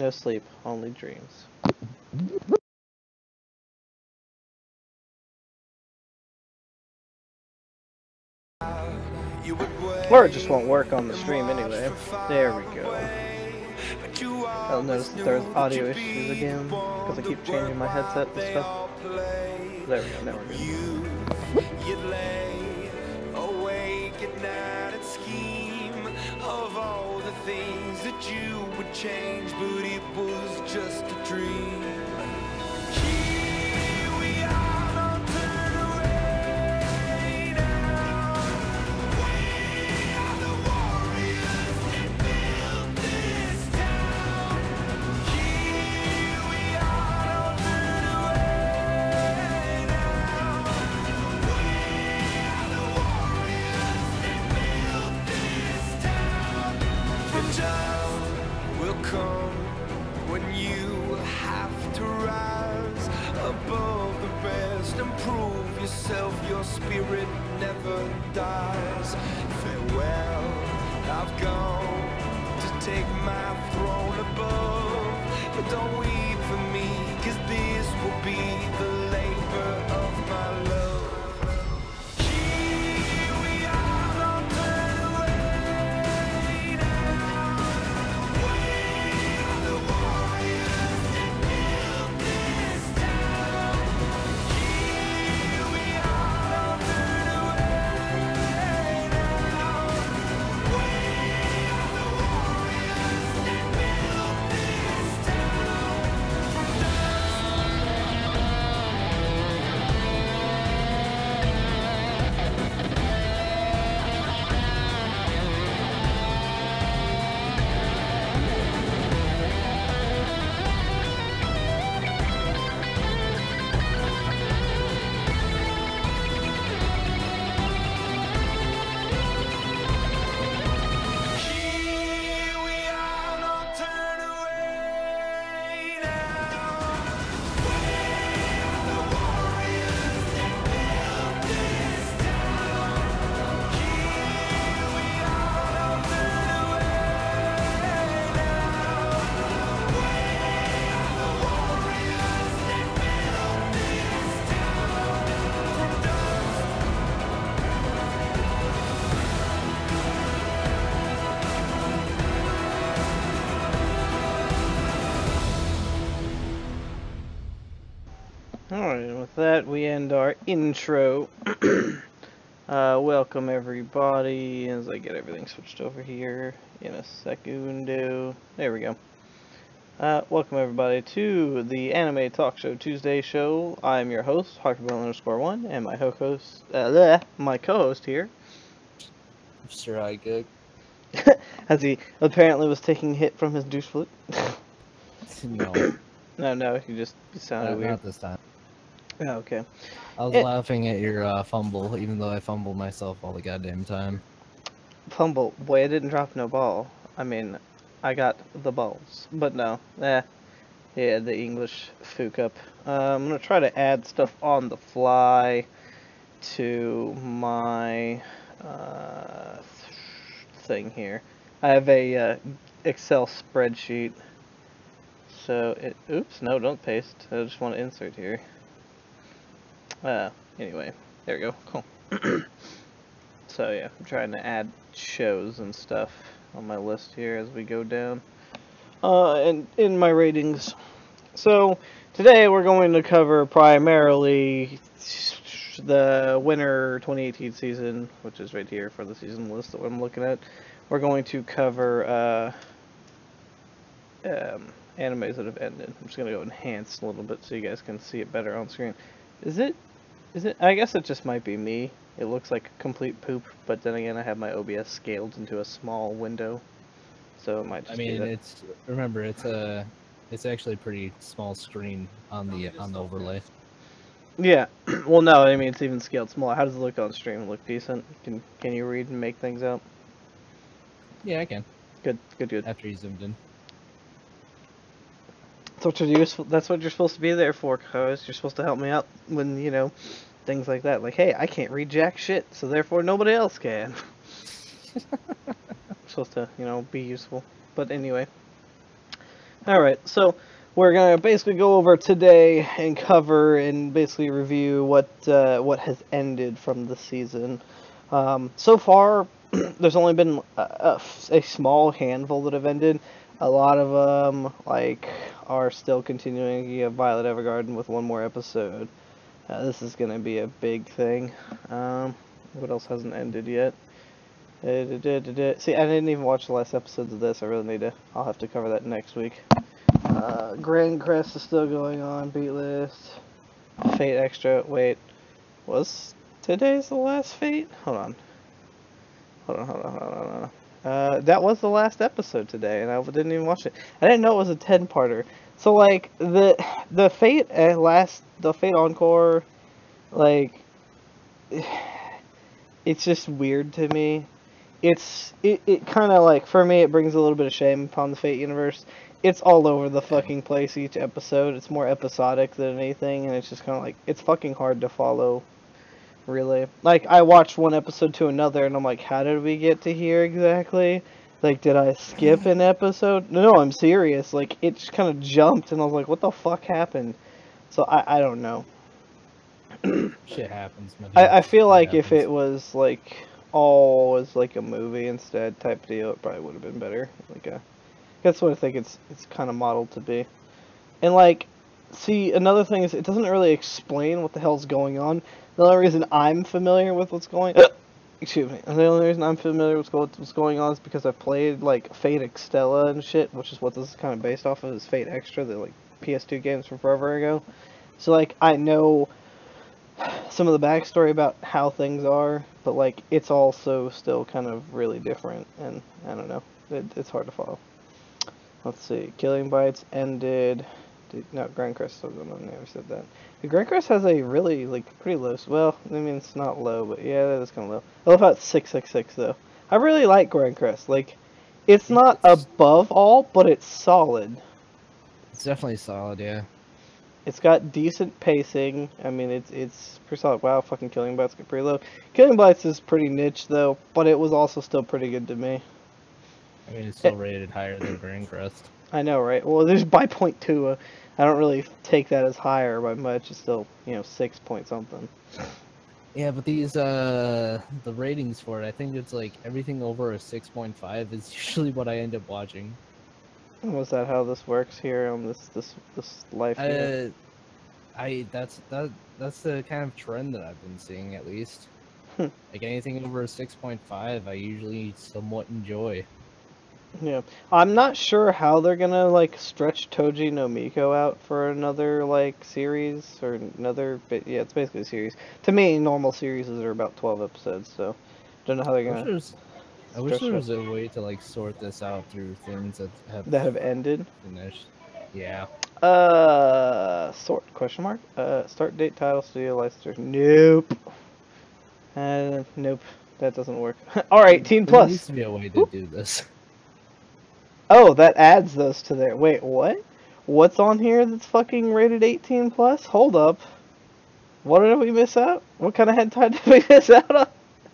No sleep, only dreams. Or it just won't work on the stream anyway. There we go. I'll notice that there's audio issues again, because I keep changing my headset and stuff. There we go, now we're good. You'd lay awake at night and scheme of all the things that you would change, but it was just a dream. Here we are, don't turn away now. We are the warriors that built this town. Here we are, don't turn away now. We are the warriors that built this town. The time will come when you have to rise above the rest and prove yourself. Your spirit never dies. Farewell, I've gone to take my throne above, but don't weep for me, 'cause this will be the labor of my love. Here we are, don't turn away now. We are the warriors that built this town. Here we are, don't turn away now. We are the warriors that built this town. Here we are, don't turn away now. We are the warriors that built this town. Here we are, don't turn away now. We are the warriors that built this town. From dust Alright, and with that we end our intro. Welcome everybody, as I get everything switched over here in a secundo. There we go. Welcome everybody to the Anime Talk Show Tuesday show. I'm your host, Harkerbell_1, and my my co-host here, Sure, I good. as he apparently was taking a hit from his douche flute. No, No, he sounded weird. not this time. Oh, okay. I was laughing at your fumble, even though I fumbled myself all the goddamn time. Fumble. Boy, I didn't drop no ball. I mean, I got the balls. But no. Yeah, the English fook up. I'm going to try to add stuff on the fly to my thing here. I have a Excel spreadsheet. So, oops, no, don't paste. I just want to insert here. Anyway, there we go. Cool. So yeah, I'm trying to add shows and stuff on my list here as we go down. And in my ratings. So today we're going to cover primarily the winter 2018 season, which is right here for the season list that I'm looking at. We're going to cover animes that have ended. I'm just going to go enhance a little bit so you guys can see it better on screen. Is it? I guess it just might be me. It looks like complete poop, but then again, I have my OBS scaled into a small window, so it might just be that. It's actually a pretty small screen on the overlay. Yeah. Well, no, I mean it's even scaled smaller. How does it look on stream? It look decent? Can you read and make things out? Yeah, I can. Good. After you zoomed in. That's what you're supposed to be there for, cuz you're supposed to help me out when, you know, things like that. Like, hey, I can't read jack shit, so therefore nobody else can. I'm supposed to, you know, be useful. But anyway. All right, so we're gonna basically go over today and cover and basically review what has ended from the season. So far, there's only been a small handful that have ended. A lot of them are still continuing. You have Violet Evergarden with one more episode. This is gonna be a big thing. What else hasn't ended yet? See, I didn't even watch the last episodes of this. I really need to. I'll have to cover that next week. Grand Crest is still going on. Beat list. Fate Extra. Wait, was today's the last Fate? Hold on. Hold on. That was the last episode today, and I didn't even watch it. I didn't know it was a 10-parter. So like the Fate the Fate Encore, like it's just weird to me. It kind of like, for me, it brings a little bit of shame upon the Fate universe. It's all over the fucking place each episode. It's more episodic than anything, and it's just kind of like, it's fucking hard to follow, really. Like, I watched one episode to another, and I'm like, how did we get to here exactly? Like, did I skip an episode? No, I'm serious. Like, it just kind of jumped, and I was like, what the fuck happened? So, I don't know. Shit happens, man. I feel Shit like if happens. it was like all was like a movie instead type deal, it probably would have been better. That's what I think it's kind of modeled to be. And like, see, another thing is it doesn't really explain what the hell's going on. The only reason I'm familiar with what's going excuse me. And the only reason I'm familiar with what's going on is because I've played like Fate Extella and shit, which is what this is kind of based off of, is Fate Extra, the like PS2 games from forever ago. So like, I know some of the backstory about how things are, but like, it's also still kind of really different, and I don't know, it's hard to follow. Let's see, Killing Bites ended. No, Grand Crest still going on. I never said that. The Grand Crest has a really like pretty low. Well, I mean, it's not low, but yeah, that is kind of low. I love how it's 666 though. I really like Grand Crest. Like, it's not above all, but it's solid. It's definitely solid, yeah. It's got decent pacing. I mean, it's pretty solid. Wow, fucking Killing Bites get pretty low. Killing Bites is pretty niche though, but it was also still pretty good to me. I mean, it's still rated higher than Grand Crest. I know, right? Well, there's by 0.2. I don't really take that as higher by much. It's still, 6 point something. Yeah, but these the ratings for it, I think it's like everything over a 6.5 is usually what I end up watching. Was that how this works here on this life here? That's the kind of trend that I've been seeing, at least. Like, anything over a 6.5, I usually somewhat enjoy. Yeah, I'm not sure how they're gonna like stretch Toji no Miko out for another like series or another. But yeah, it's basically a series. To me, normal series are about 12 episodes, so don't know how they're gonna. I wish there was a way to like sort this out through things that have ended. Finished. Yeah. Sort question mark. Start date, title, studio, license. Nope. Nope. That doesn't work. All right, Teen Plus. There needs to be a way to do this. Oh, that adds those to there. Wait, what? What's on here that's fucking rated 18 plus? Hold up. What did we miss out? What kind of hentai did we miss out on?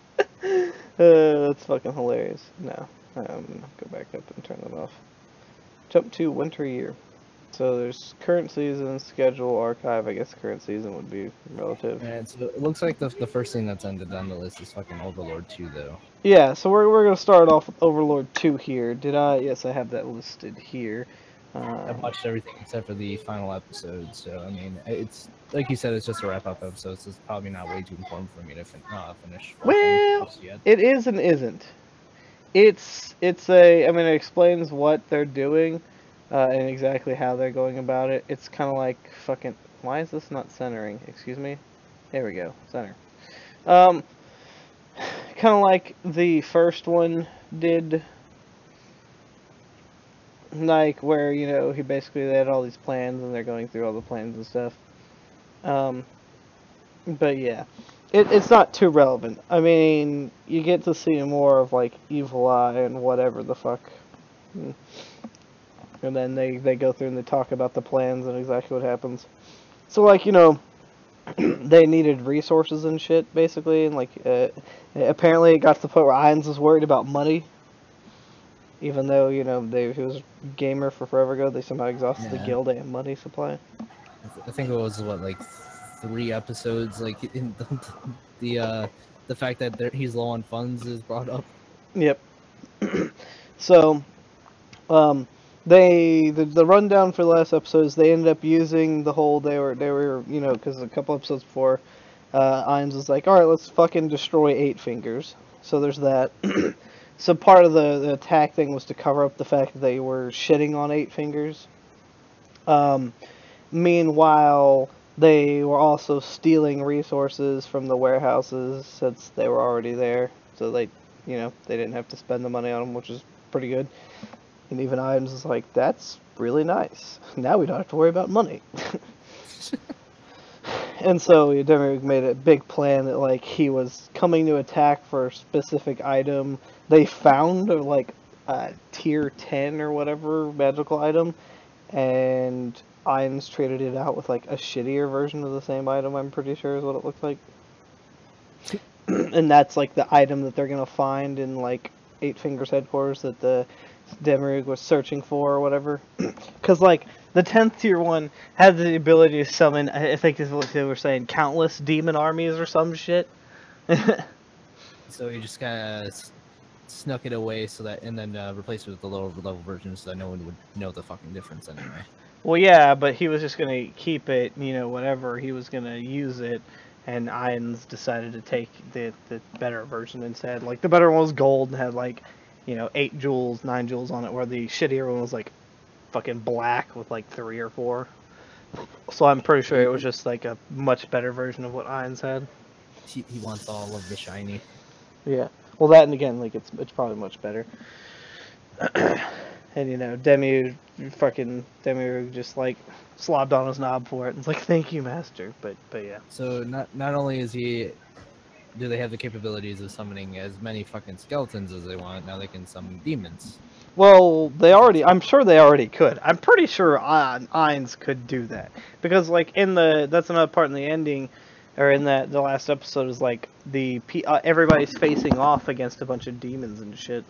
That's fucking hilarious. No. Go back up and turn that off. Jump to winter year. So there's current season, schedule, archive. I guess current season would be relative. And so it looks like the first thing that's ended on the list is fucking Overlord 2, though. Yeah, so we're gonna start off with Overlord 2 here. Did I? Yes, I have that listed here. I've watched everything except for the final episode, so I mean, it's like you said, it's just a wrap-up episode, so it's probably not way too important for me to finish. Well, just yet. it is and isn't. It's a. I mean, it explains what they're doing, and exactly how they're going about it. It's kind of like fucking. Why is this not centering? Excuse me. There we go. Center. Kind of like the first one did. Like, where, he basically, they had all these plans, and they're going through all the plans and stuff. But yeah. It's not too relevant. I mean, you get to see more of, like, Evil Eye and whatever the fuck. And then they go through and they talk about the plans and exactly what happens. So, like, they needed resources and shit, basically, and, like, apparently it got to the point where Ainz was worried about money. Even though, you know, he was a gamer for forever ago, they somehow exhausted the Yeah. guild and money supply. I think it was what, like 3 episodes. Like in the fact that he's low on funds is brought up. Yep. So, um, the rundown for the last episodes, they ended up using the whole they were you know, because a couple episodes before, Ainz was like, all right, let's fucking destroy Eight Fingers. So there's that. So part of the attack thing was to cover up the fact that they were shitting on Eight Fingers. Meanwhile, they were also stealing resources from the warehouses since they were already there. So they, you know, they didn't have to spend the money on them, which is pretty good. And even Iams is like, that's really nice. Now we don't have to worry about money. And so Demiurge made a big plan that, like, he was coming to attack for a specific item. They found like a tier 10 or whatever magical item, and Ainz traded it out with like a shittier version of the same item, I'm pretty sure is what it looks like. And that's like the item that they're gonna find in like Eight Fingers headquarters that the Demiurge was searching for or whatever. Because like the 10th tier one had the ability to summon, I think is what they were saying, countless demon armies or some shit. So he just kind of snuck it away so that, and then replaced it with the lower level version so that no one would know the fucking difference anyway. Well, yeah, but he was just gonna keep it, you know, whatever. He was gonna use it, and Ainz decided to take the better version instead. Like, the better one was gold and had, like, you know, 8 jewels, 9 jewels on it, where the shittier one was, like, fucking black with, like, 3 or 4. So I'm pretty sure it was just, like, a much better version of what Ainz had. He wants all of the shiny. Yeah. Well, that, and again, like, it's probably much better. And, you know, Demiurge just, like, slobbed on his knob for it. And it's like, thank you, master. But yeah. So not only do they have the capabilities of summoning as many fucking skeletons as they want, now they can summon demons. Well, I'm sure they already could. I'm pretty sure Ainz could do that. Because, like, that's another part in the ending, or in the last episode, is, like, everybody's facing off against a bunch of demons and shit.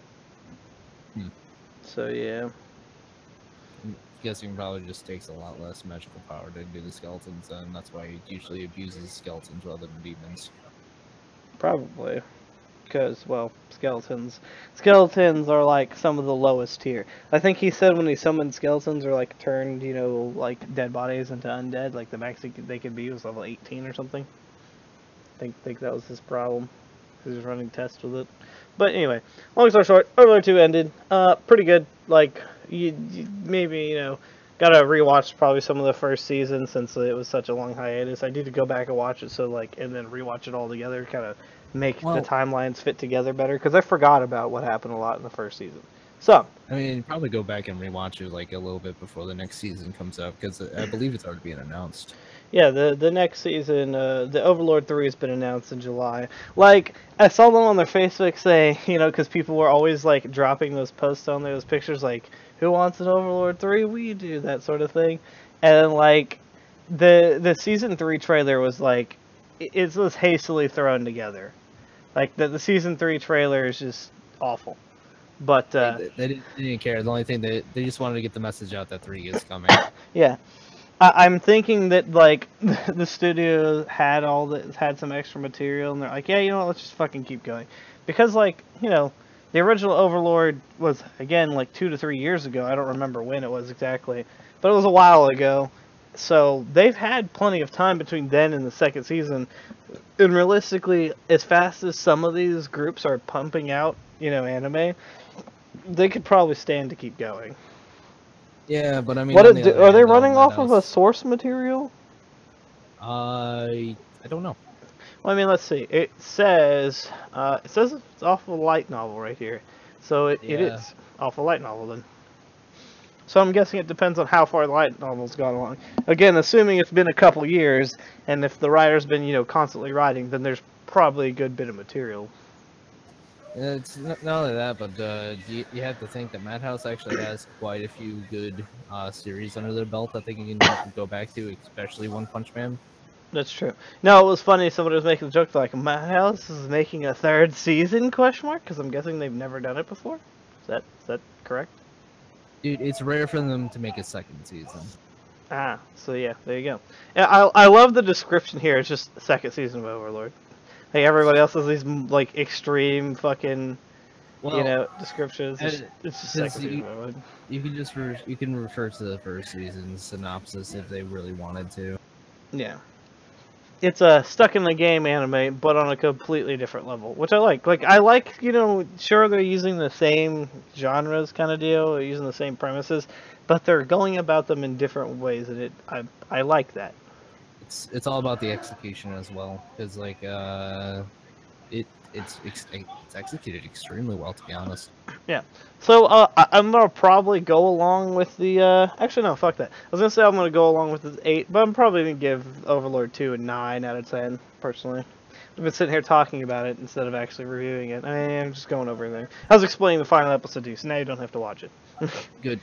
So, yeah. I'm guessing probably just takes a lot less magical power to do the skeletons, and that's why he usually abuses skeletons rather than demons. Probably. Because, well, skeletons are, like, some of the lowest tier. I think he said when he summoned skeletons, or, like, turned, you know, like, dead bodies into undead, like, the max they could be was level 18 or something. I think that was his problem. He was running tests with it. But anyway, long story short, Overlord 2 ended. Pretty good. Like, you maybe, you know, gotta rewatch probably some of the first season since it was such a long hiatus. I need to go back and watch it, so, like, and then rewatch it all together, kind of make the timelines fit together better, because I forgot about what happened a lot in the first season. So, I mean, probably go back and rewatch it like a little bit before the next season comes out, because I believe it's already being announced. yeah, the next season, the Overlord 3 has been announced in July. Like, I saw them on their Facebook say, you know, because people were always, like, dropping those posts on there, those pictures, like, who wants an Overlord 3? We do, that sort of thing. And, like, the Season 3 trailer was, like, it was hastily thrown together. Like, the Season 3 trailer is just awful. But, they didn't care. The only thing they just wanted to get the message out that 3 is coming. Yeah. I'm thinking that, like, the studio had some extra material, and they're like, yeah, you know what, let's just fucking keep going. Because, like, you know, the original Overlord was, again, like, 2 to 3 years ago. I don't remember when it was exactly, but it was a while ago. So they've had plenty of time between then and the second season. And realistically, as fast as some of these groups are pumping out, you know, anime, they could probably stand to keep going. Yeah, but I mean, Are they running off of a source material? I don't know. Well, I mean, let's see. It says it's off of a light novel right here, so it is off a light novel then. So I'm guessing it depends on how far the light novel's gone along. Again, assuming it's been a couple years, and if the writer's been, you know, constantly writing, then there's probably a good bit of material. It's not only that, but you have to think that Madhouse actually has quite a few good series under their belt that they can go back to, especially One Punch Man. That's true. No, it was funny. Somebody was making a joke like, Madhouse is making a 3rd season? Because I'm guessing they've never done it before. Is that correct? Dude, it's rare for them to make a second season. Ah, so yeah, there you go. Yeah, I love the description here. It's just second season of Overlord. Like everybody else has these like extreme fucking Well, descriptions. It's just second because season of Overlord. you can just you can refer to the first season synopsis if they really wanted to. Yeah. It's a stuck in the game anime, but on a completely different level, which I like. Like I like, sure they're using the same genres kind of deal, they're using the same premises, but they're going about them in different ways, and I like that. It's all about the execution as well, because like it's executed extremely well, to be honest. Yeah. So I'm gonna probably go along with the. Actually, no, fuck that. I was gonna say I'm gonna go along with the 8, but I'm probably gonna give Overlord 2 a 9 out of 10 personally. I've been sitting here talking about it instead of actually reviewing it. I'm just going over everything. I was explaining the final episode to you, so now you don't have to watch it. Good.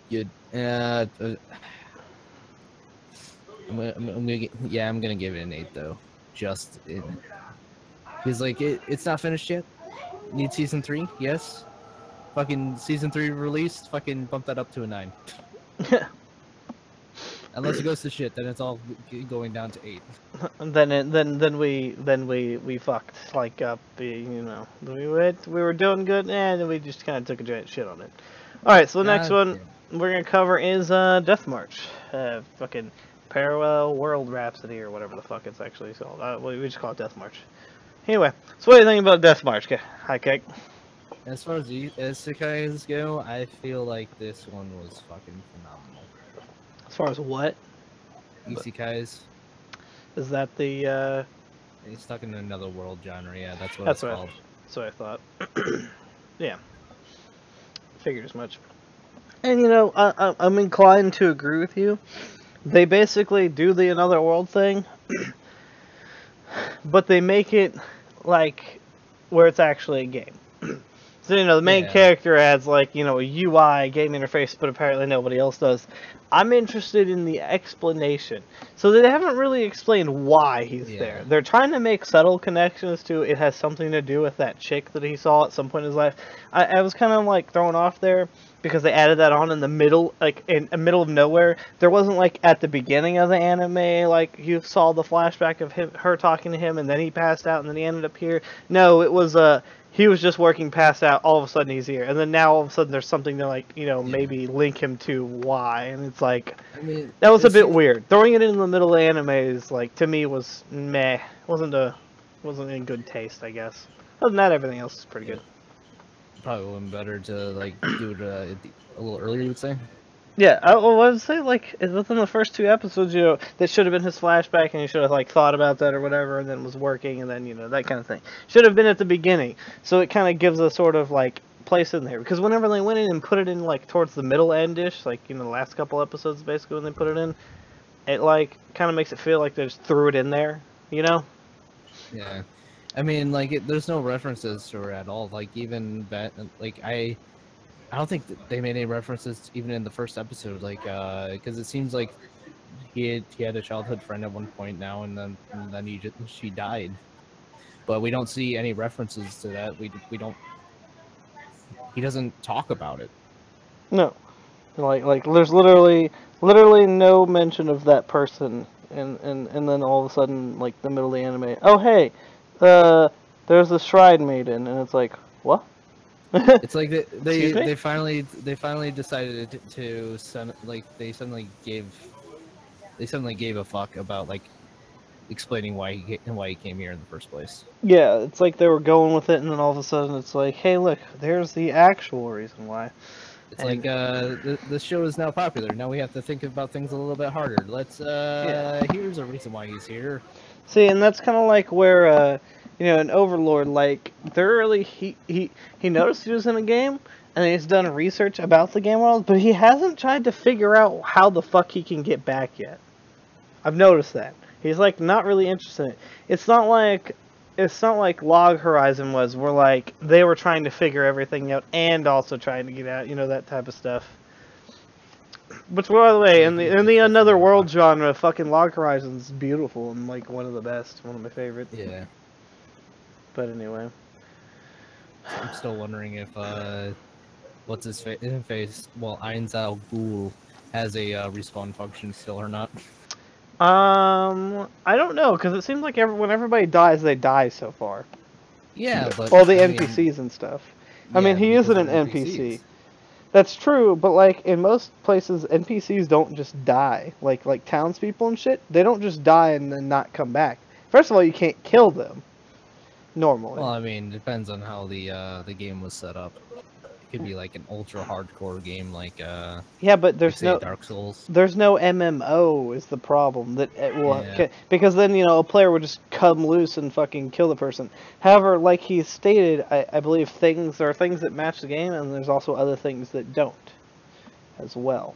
I'm gonna give it an 8 though. Just it, because like it's not finished yet. Need season 3? Yes. Fucking season 3 released. Fucking bump that up to a 9. Unless it goes to shit, then it's all going down to 8. And then we fucked like up. We were doing good, and then we just kind of took a giant shit on it. All right, so the next one we're gonna cover is Death March. Fucking Parallel World Rhapsody or whatever the fuck it's actually called. We just call it Death March. Anyway, so what do you think about Death March? Hi, Cake. As far as isekais go, I feel like this one was fucking phenomenal. As far as what? Isekais. Is that the? He's stuck in another world genre. Yeah, that's what That's it's what. called. That's what I thought. Yeah. Figured as much. And I'm inclined to agree with you. They basically do the another world thing, but they make it like where it's actually a game. So the main character has like a UI game interface, but apparently nobody else does. I'm interested in the explanation. So they haven't really explained why he's there. They're trying to make subtle connections to it has something to do with that chick that he saw at some point in his life. I was kind of like thrown off there because they added that on in the middle, like in the middle of nowhere. There wasn't like at the beginning of the anime, like you saw the flashback of her talking to him, and then he passed out, and then he ended up here. No, it was he was just working passed out. All of a sudden he's here, and then now all of a sudden there's something to like maybe link him to why, and it's like that was a bit weird. Throwing it in the middle of anime is like to me was meh. wasn't in good taste, I guess. Other than that, everything else is pretty good. Probably would have been better to like do it a little earlier, you would say. Yeah, I would say like within the first 2 episodes, that should have been his flashback, and he should have like thought about that or whatever, and then was working, and then that kind of thing should have been at the beginning. So it kind of gives a sort of like place in there, because whenever they went in and put it in like towards the middle end-ish, like the last couple episodes basically when they put it in, it like kind of makes it feel like they just threw it in there, Yeah. I mean, like, there's no references to her at all. Like, even that, like, I don't think that they made any references even in the first episode. Like, because it seems like he had a childhood friend at one point now, and then she died. But we don't see any references to that. We don't. He doesn't talk about it. No, like there's literally no mention of that person, and then all of a sudden, like the middle of the anime, oh hey. There's a shrine maiden, and it's like, what? It's like they finally decided to send, like they suddenly gave a fuck about like explaining why he came here in the first place. Yeah, it's like they were going with it, and then all of a sudden it's like, hey, look, there's the actual reason why. It's like the show is now popular. Now we have to think about things a little bit harder. Let's here's a reason why he's here. See, and that's kind of like where, in Overlord, like, he noticed he was in a game, and he's done research about the game world, but he hasn't tried to figure out how the fuck he can get back yet. I've noticed that. He's, like, not really interested in it. It's not like Log Horizon was, where, like, they were trying to figure everything out and also trying to get out, that type of stuff. But by the way, in the Another World genre, fucking Log Horizon's beautiful and like one of the best, one of my favorites. Yeah. But anyway, I'm still wondering if what's his face? Well, Ainzal Ghul has a respawn function still or not. I don't know, because it seems like when everybody dies, they die so far. Yeah, but All the I mean, NPCs and stuff. I mean, yeah, he because isn't an they're NPC. NPCs. That's true, but like in most places, NPCs don't just die. Like townspeople and shit, they don't just die and then not come back. First of all, you can't kill them normally. Well, I mean, depends on how the game was set up. It could be like an ultra hardcore game, like Yeah, but say Dark Souls. there's no MMO is the problem that Yeah. because then a player would just come loose and fucking kill the person. However, like he stated, I believe there are things that match the game, and there's also other things that don't, as well.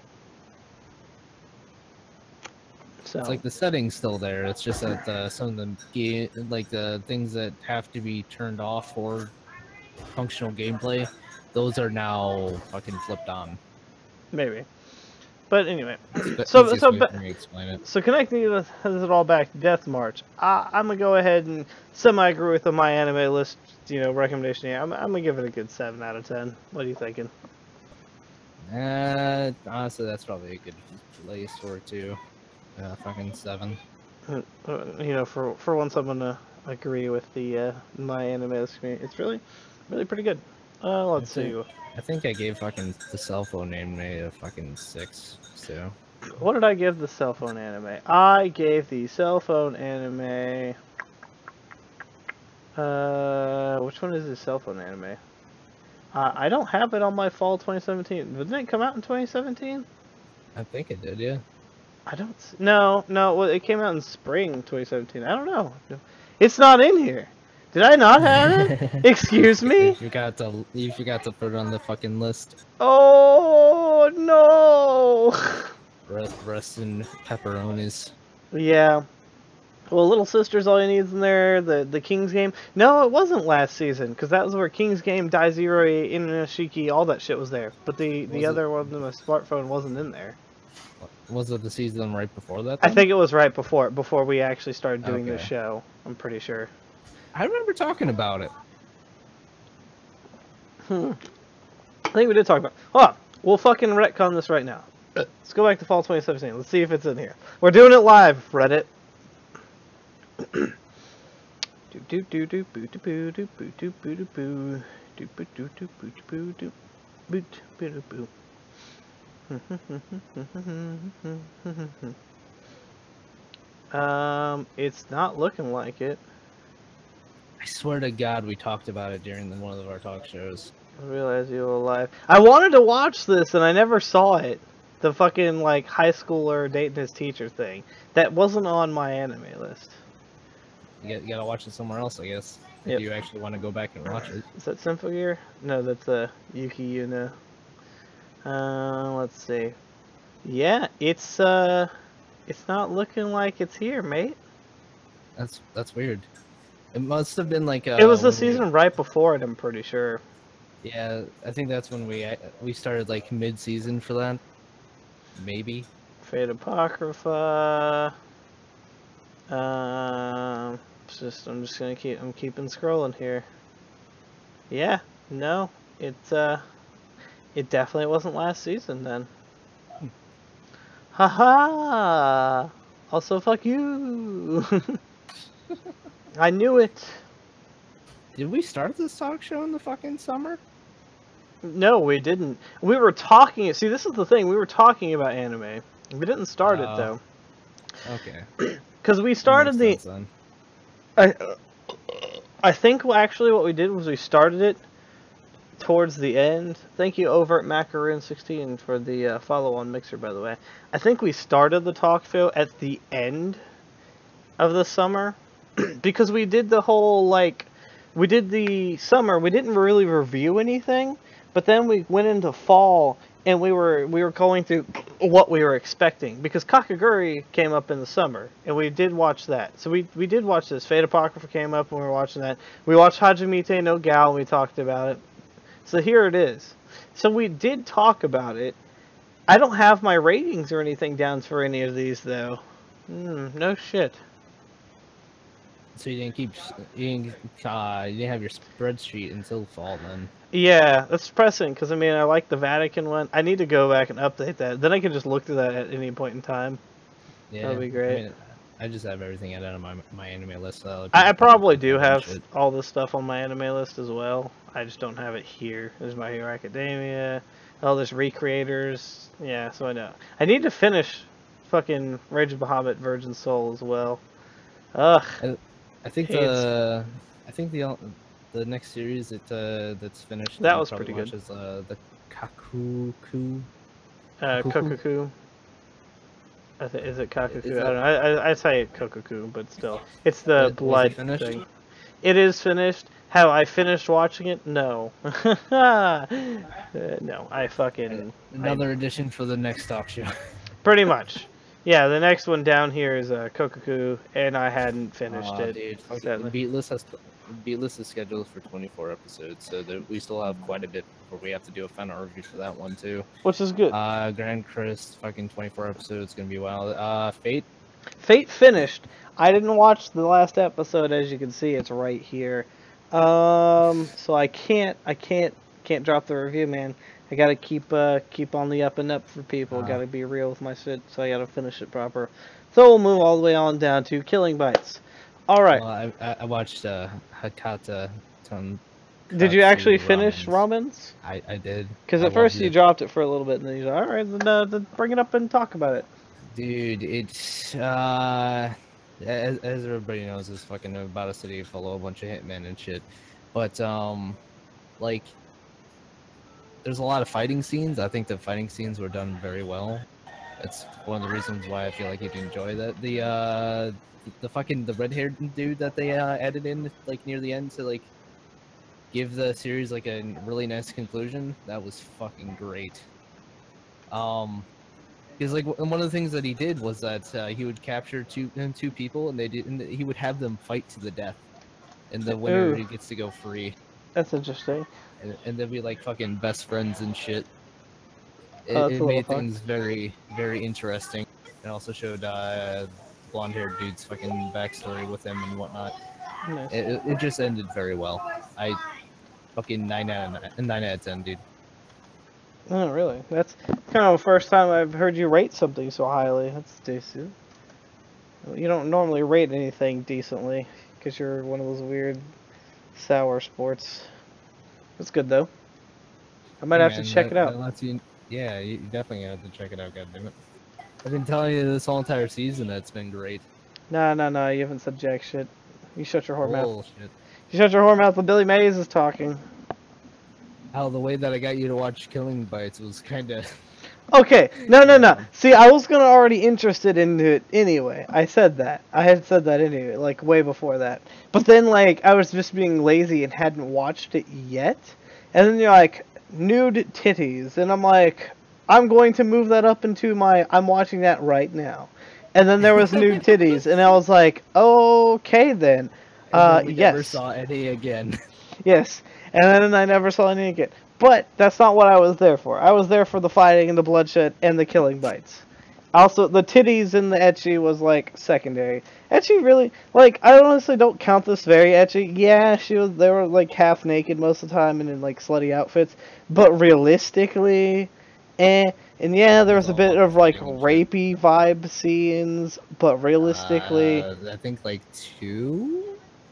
So It's like the setting's still there. It's just that some of the things that have to be turned off for functional gameplay, those are now fucking flipped on. maybe, but anyway, It's the easiest way for me to explain it. so connecting this all back to Death March, I'm gonna go ahead and semi-agree with the My Anime List, recommendation here. I'm gonna give it a good 7 out of 10. What are you thinking? Honestly, that's probably a good place for it too. Fucking 7. For once, I'm gonna agree with the My Anime List community. It's really pretty good. Let's see. I think I gave fucking the cell phone anime a fucking 6. So. What did I give the cell phone anime? I gave the cell phone anime. Which one is the cell phone anime? I don't have it on my fall 2017. Didn't it come out in 2017? I think it did, yeah. I don't. No. Well, it came out in spring 2017. I don't know. It's not in here. Did I not have it? Excuse me? You forgot to put it on the fucking list. Oh no! Rest in pepperonis. Yeah. Well, Little Sisters, all you need is in there. The King's Game. No, it wasn't last season, because that was where King's Game, Daizero, Inuyashiki, all that shit was there. But the other one on my smartphone wasn't in there. Was it the season right before that? I think it was right before we actually started doing this Okay. show. I'm pretty sure. I remember talking about it. I think we did talk about. Hold on. We'll fucking retcon this right now. Let's go back to fall 2017. Let's see if it's in here. We're doing it live, Reddit. It's not looking like it. I swear to God, we talked about it during one of our talk shows. I realize you were alive. I wanted to watch this and I never saw it. The fucking like high schooler dating his teacher thing. That wasn't on my anime list. You gotta watch it somewhere else, I guess. Yep. If you actually want to go back and watch it. Is that Symphogear? No, that's Yuki Yuna. Let's see. Yeah, it's not looking like it's here, mate. That's weird. It must have been like It was the season right before it, I'm pretty sure. Yeah, I think that's when we started like mid-season for that. Maybe. Fate Apocrypha. I'm just gonna keeping scrolling here. Yeah, no, it definitely wasn't last season then. Haha! Also, fuck you! I knew it! Did we start this talk show in the fucking summer? No, we didn't. We were talking. See, this is the thing. We were talking about anime. We didn't start it, though. Okay. Because we started That makes sense, then. I think actually what we did was we started it towards the end. Thank you, Overt Macaroon 16, for the follow on Mixer, by the way. I think we started the talk show at the end of the summer because we did the whole we did the summer. We didn't really review anything, but then we went into fall and we were going through what we were expecting because Kakaguri came up in the summer and we did watch that. So we did watch this. Fate Apocrypha came up and we were watching that. We watched Hajimite no Gal and we talked about it. So here it is. So we did talk about it. I don't have my ratings or anything down for any of these though. No shit. So you didn't have your spreadsheet until fall then. Yeah, that's depressing because I mean I like the Vatican one. I need to go back and update that. Then I can just look through that at any point in time. Yeah, That'd be I great. mean, I just have everything added on my anime list. So other I people can probably flip do through and have shit. all this stuff on my anime list as well. I just don't have it here. There's My Hero Academia. Oh, there's Recreators. Yeah, so I know. I need to finish fucking Rage of Bahamut Virgin Soul as well. Ugh. I think It's- the next series that's finished that That you was probably pretty watch good. is the Kakuku. Kokoku. Is it Kakuku? Is I that don't know. I say it Kokoku, but still. It's the was it blood finished? thing. It is finished. Have I finished watching it? No. No, Another edition for the next talk show. pretty much. Yeah, the next one down here is Kokoku, and I hadn't finished Aw, it. dude, fucking Sadly. Beatless is scheduled for 24 episodes, so we still have quite a bit before we have to do a final review for that one too. Which is good. Grand Crest, fucking 24 episodes, gonna be wild. Fate, Fate finished. I didn't watch the last episode, as you can see. It's right here. So I can't drop the review, man. I gotta keep on the up and up for people. Gotta be real with my shit, so I gotta finish it proper. So we'll move all the way on down to Killing Bites. All right. well, I watched Hakata Ton. Did you actually Katsu finish Ramens. Ramens? I did. Because I at first loved you it. dropped it for a little bit, and then you said, "All right, then bring it up and talk about it." Dude, it's as everybody knows, it's fucking about a city full of a bunch of hitmen and shit. But like, there's a lot of fighting scenes. I think the fighting scenes were done very well. That's one of the reasons why I feel like you'd enjoy that. The red-haired dude that they added in like near the end to like give the series like a really nice conclusion. That was fucking great. Because like one of the things that he did was that he would capture two people, and he would have them fight to the death, and the winner Ooh. gets to go free, That's interesting. and they'll be like fucking best friends and shit. Oh, that's It a little made fun. things very very interesting. It also showed blonde-haired dude's fucking backstory with him and whatnot. Nice. It just ended very well. I fucking 9 out of 10, dude. Oh, really? That's kind of the first time I've heard you rate something so highly. That's decent. You don't normally rate anything decently, because you're one of those weird, sour sports. That's good, though. I might Hey, have man, to check it out. that lets you, yeah, you definitely have to check it out, goddammit. I've been telling you this whole entire season that it's been great. No, you haven't said jack shit. You shut your whore mouth. Bullshit. You shut your whore mouth when Billy Mays is talking. How the way that I got you to watch Killing Bites was kind of... Okay, no. See, I was gonna already interested into it anyway. I said that. I had said that anyway, like way before that. But then, like, I was just being lazy and hadn't watched it yet. And then you're like, nude titties, and I'm like, I'm going to move that up into my. I'm watching that right now. And then there was nude titties, and I was like, okay then. we Yes. never saw Eddie again. Yes, and then I never saw any again. But that's not what I was there for. I was there for the fighting and the bloodshed and the killing bites. Also, the titties and the ecchi was like secondary. Ecchi really, like, I honestly don't count this very ecchi. Yeah, they were like half naked most of the time and in like slutty outfits. But realistically, and yeah, there was a bit of like rapey vibe scenes. But realistically, I think like 2.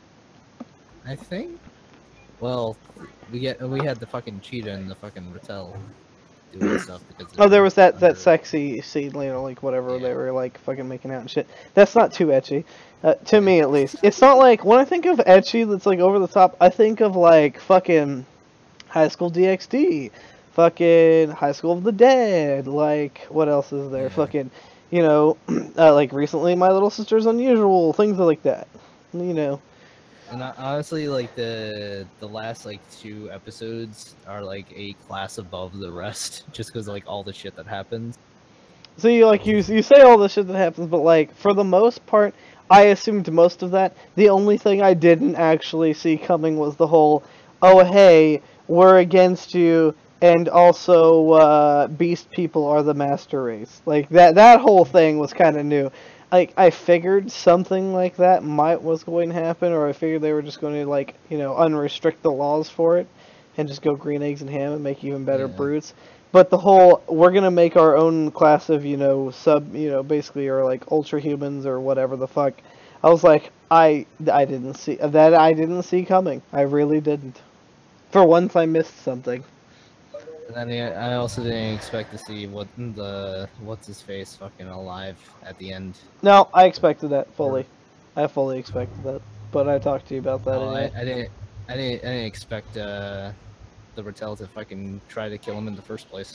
I think. Well, we had the fucking cheetah and the fucking Rattel doing stuff because. oh, there was that under- sexy scene, you know, like whatever Yeah. they were like fucking making out and shit. That's not too ecchi, to me at least. It's not like when I think of ecchi that's like over the top. I think of like fucking High School DxD, fucking High School of the Dead. Like what else is there? Yeah. Fucking, you know, like recently My Little Sister's Unusual, things like that. You know. And honestly, like the last like 2 episodes are like a class above the rest, just because like all the shit that happens. So you say all the shit that happens, but like for the most part, I assumed most of that. The only thing I didn't actually see coming was the whole, oh hey, we're against you, and also beast people are the master race. Like that whole thing was kind of new. like I figured something like that was going to happen, or I figured they were just going to like unrestrict the laws for it, and just go green eggs and ham and make even better Yeah. brutes. But the whole we're gonna make our own class of basically or like ultra humans or whatever the fuck. I was like I didn't see that. I didn't see coming. I really didn't. For once, I missed something. And then I also didn't expect to see what's his face fucking alive at the end. No, I expected that fully. I fully expected that. But I talked to you about that Oh, anyway. I didn't expect the Rattel to fucking try to kill him in the first place.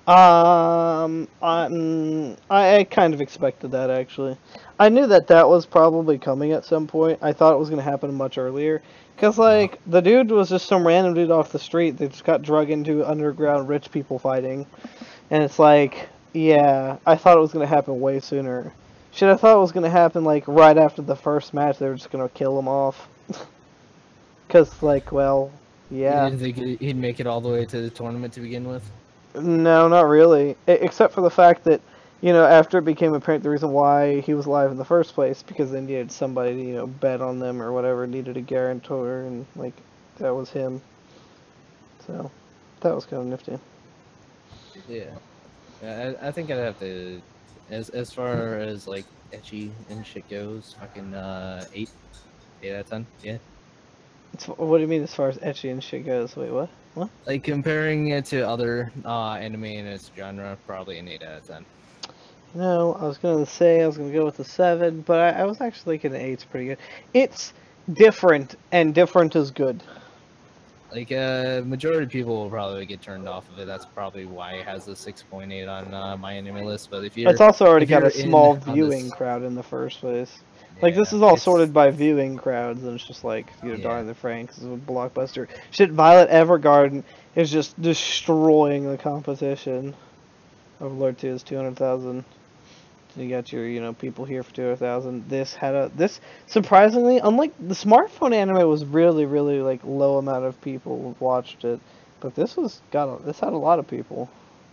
I kind of expected that actually. I knew that was probably coming at some point. I thought it was gonna happen much earlier, cause like the dude was just some random dude off the street that just got drug into underground rich people fighting, and it's like, yeah, I thought it was gonna happen way sooner. Shit, I thought it was gonna happen like right after the first match. They were just gonna kill him off, cause like, well, You yeah. didn't think he'd make it all the way to the tournament to begin with? No, not really. Except for the fact that, after it became apparent the reason why he was alive in the first place, because they needed somebody to, bet on them or whatever, needed a guarantor, and, like, that was him. So, that was kind of nifty. Yeah. I think I'd have to, as far as like etchy and shit goes, fucking 8 out of 10. Yeah. What do you mean as far as etchy and shit goes? Wait, what? What? Like comparing it to other anime in its genre, probably an 8 out of 10. No, I was gonna go with the 7, but I was actually thinking the 8's pretty good. It's different, and different is good. Like majority of people will probably get turned off of it. That's probably why it has a 6.8 on my anime list. But if you're, It's also already if got you're a small on viewing this, crowd in the first place. Like, this yeah, is all it's- sorted by viewing crowds, and it's just like, Yeah. darn the Franks is a blockbuster. Shit, Violet Evergarden is just destroying the competition. Overlord 2 is 200,000. You got your, people here for 200,000. This, surprisingly, unlike the smartphone anime was really, really, like, low amount of people watched it. But this had a lot of people.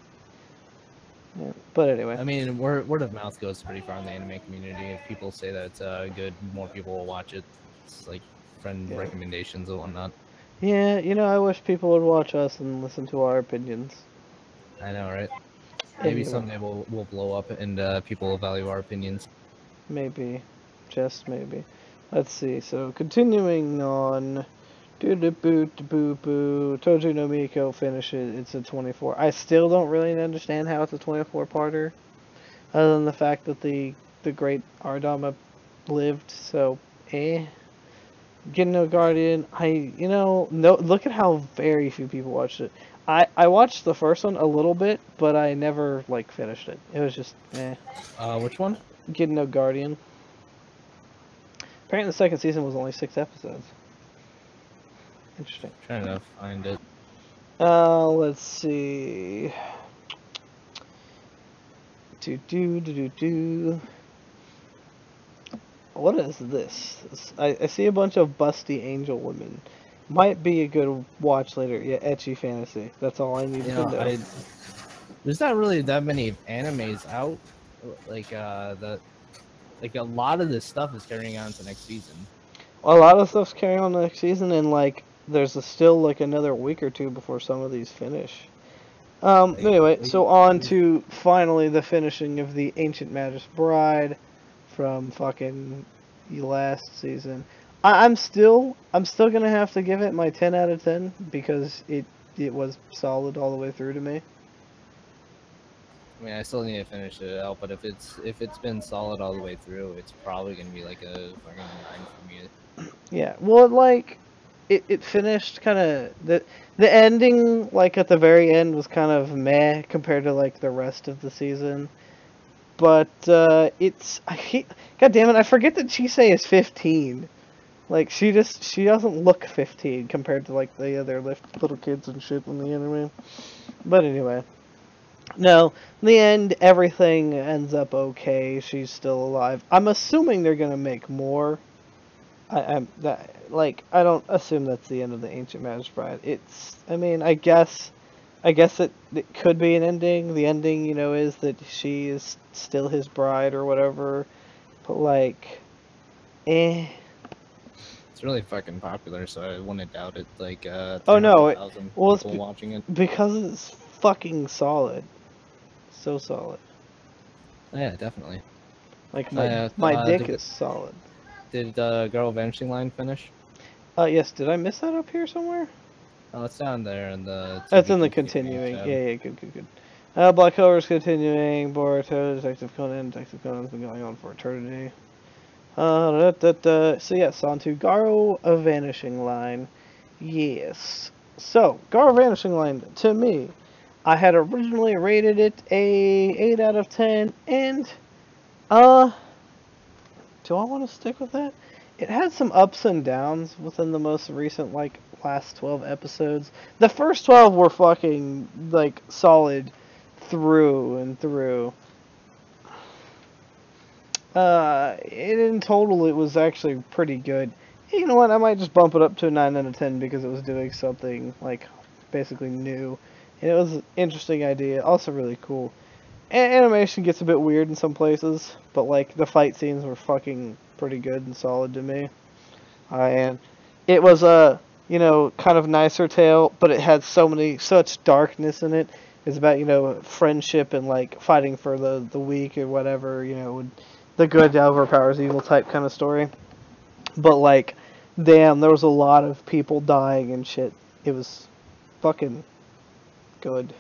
Yeah, but anyway. I mean, word of mouth goes pretty far in the anime community. If people say that it's good, more people will watch it. It's like friend recommendations and whatnot. Yeah, I wish people would watch us and listen to our opinions. I know, right? Maybe Anyway. someday we'll blow up and people will value our opinions. Maybe. Just maybe. Let's see. So, continuing on. Tojo no Miko finishes. It's a 24. I still don't really understand how it's a 24-parter. Other than the fact that the great Ardama lived, so, Getting No Guardian, no, look at how very few people watched it. I watched the first one a little bit, but I never, like, finished it. It was just, Which one? Getting No Guardian. Apparently the second season was only 6 episodes. Interesting. Trying to find it. Let's see. What is this? I see a bunch of busty angel women. Might be a good watch later. Yeah, ecchi fantasy. That's all I need to know. There's not really that many animes out. Like like a lot of this stuff is carrying on to next season. A lot of stuff's carrying on next season, and like there's still like another week or two before some of these finish. Anyway, so on to finally the finishing of the Ancient Magus Bride from fucking last season. I'm still gonna have to give it my 10 out of 10 because it was solid all the way through to me. I mean, I still need to finish it out, but if it's been solid all the way through, it's probably gonna be like a fucking 9 for me. Yeah, well, like it finished kind of the ending, like at the very end, was kind of meh compared to like the rest of the season. But God damn it, I forget that Chisei is 15. Like she doesn't look 15 compared to like the other little kids and shit in the anime. But anyway, no, in the end everything ends up okay. She's still alive. I'm assuming they're gonna make more. I don't assume that's the end of the Ancient Magus Bride. I mean, I guess it could be an ending. The ending, is that she is still his bride or whatever, but like, eh. It's really fucking popular, so I wouldn't doubt it. Like, Oh no, 300,000 well, it's people watching it. because it's fucking solid, so solid. Oh, yeah, definitely. Like Yeah, my dick did, is solid. did Girl Vanishing Line finish? Yes. Did I miss that up here somewhere? Oh, it's down there in the That's in the continuing continuing. tab. Yeah, good. Black Clover's continuing. Boruto, Detective Conan. Detective Conan's been going on for eternity. So yes, on to Garo a Vanishing Line. Yes. So, Garo Vanishing Line, to me, I had originally rated it a 8 out of 10, and, do I want to stick with that? It had some ups and downs within the most recent, like, last 12 episodes. The first 12 were fucking, like, solid through and through. In total, it was actually pretty good. You know what? I might just bump it up to a 9 out of 10 because it was doing something, like, basically new. And it was an interesting idea. Also really cool. Animation gets a bit weird in some places, but, like, the fight scenes were fucking pretty good and solid to me. And it was a, kind of nicer tale, but it had such darkness in it. It's about, friendship and, like, fighting for the weak or whatever, the good overpowers evil type kind of story. But, like, damn, there was a lot of people dying and shit. It was fucking good.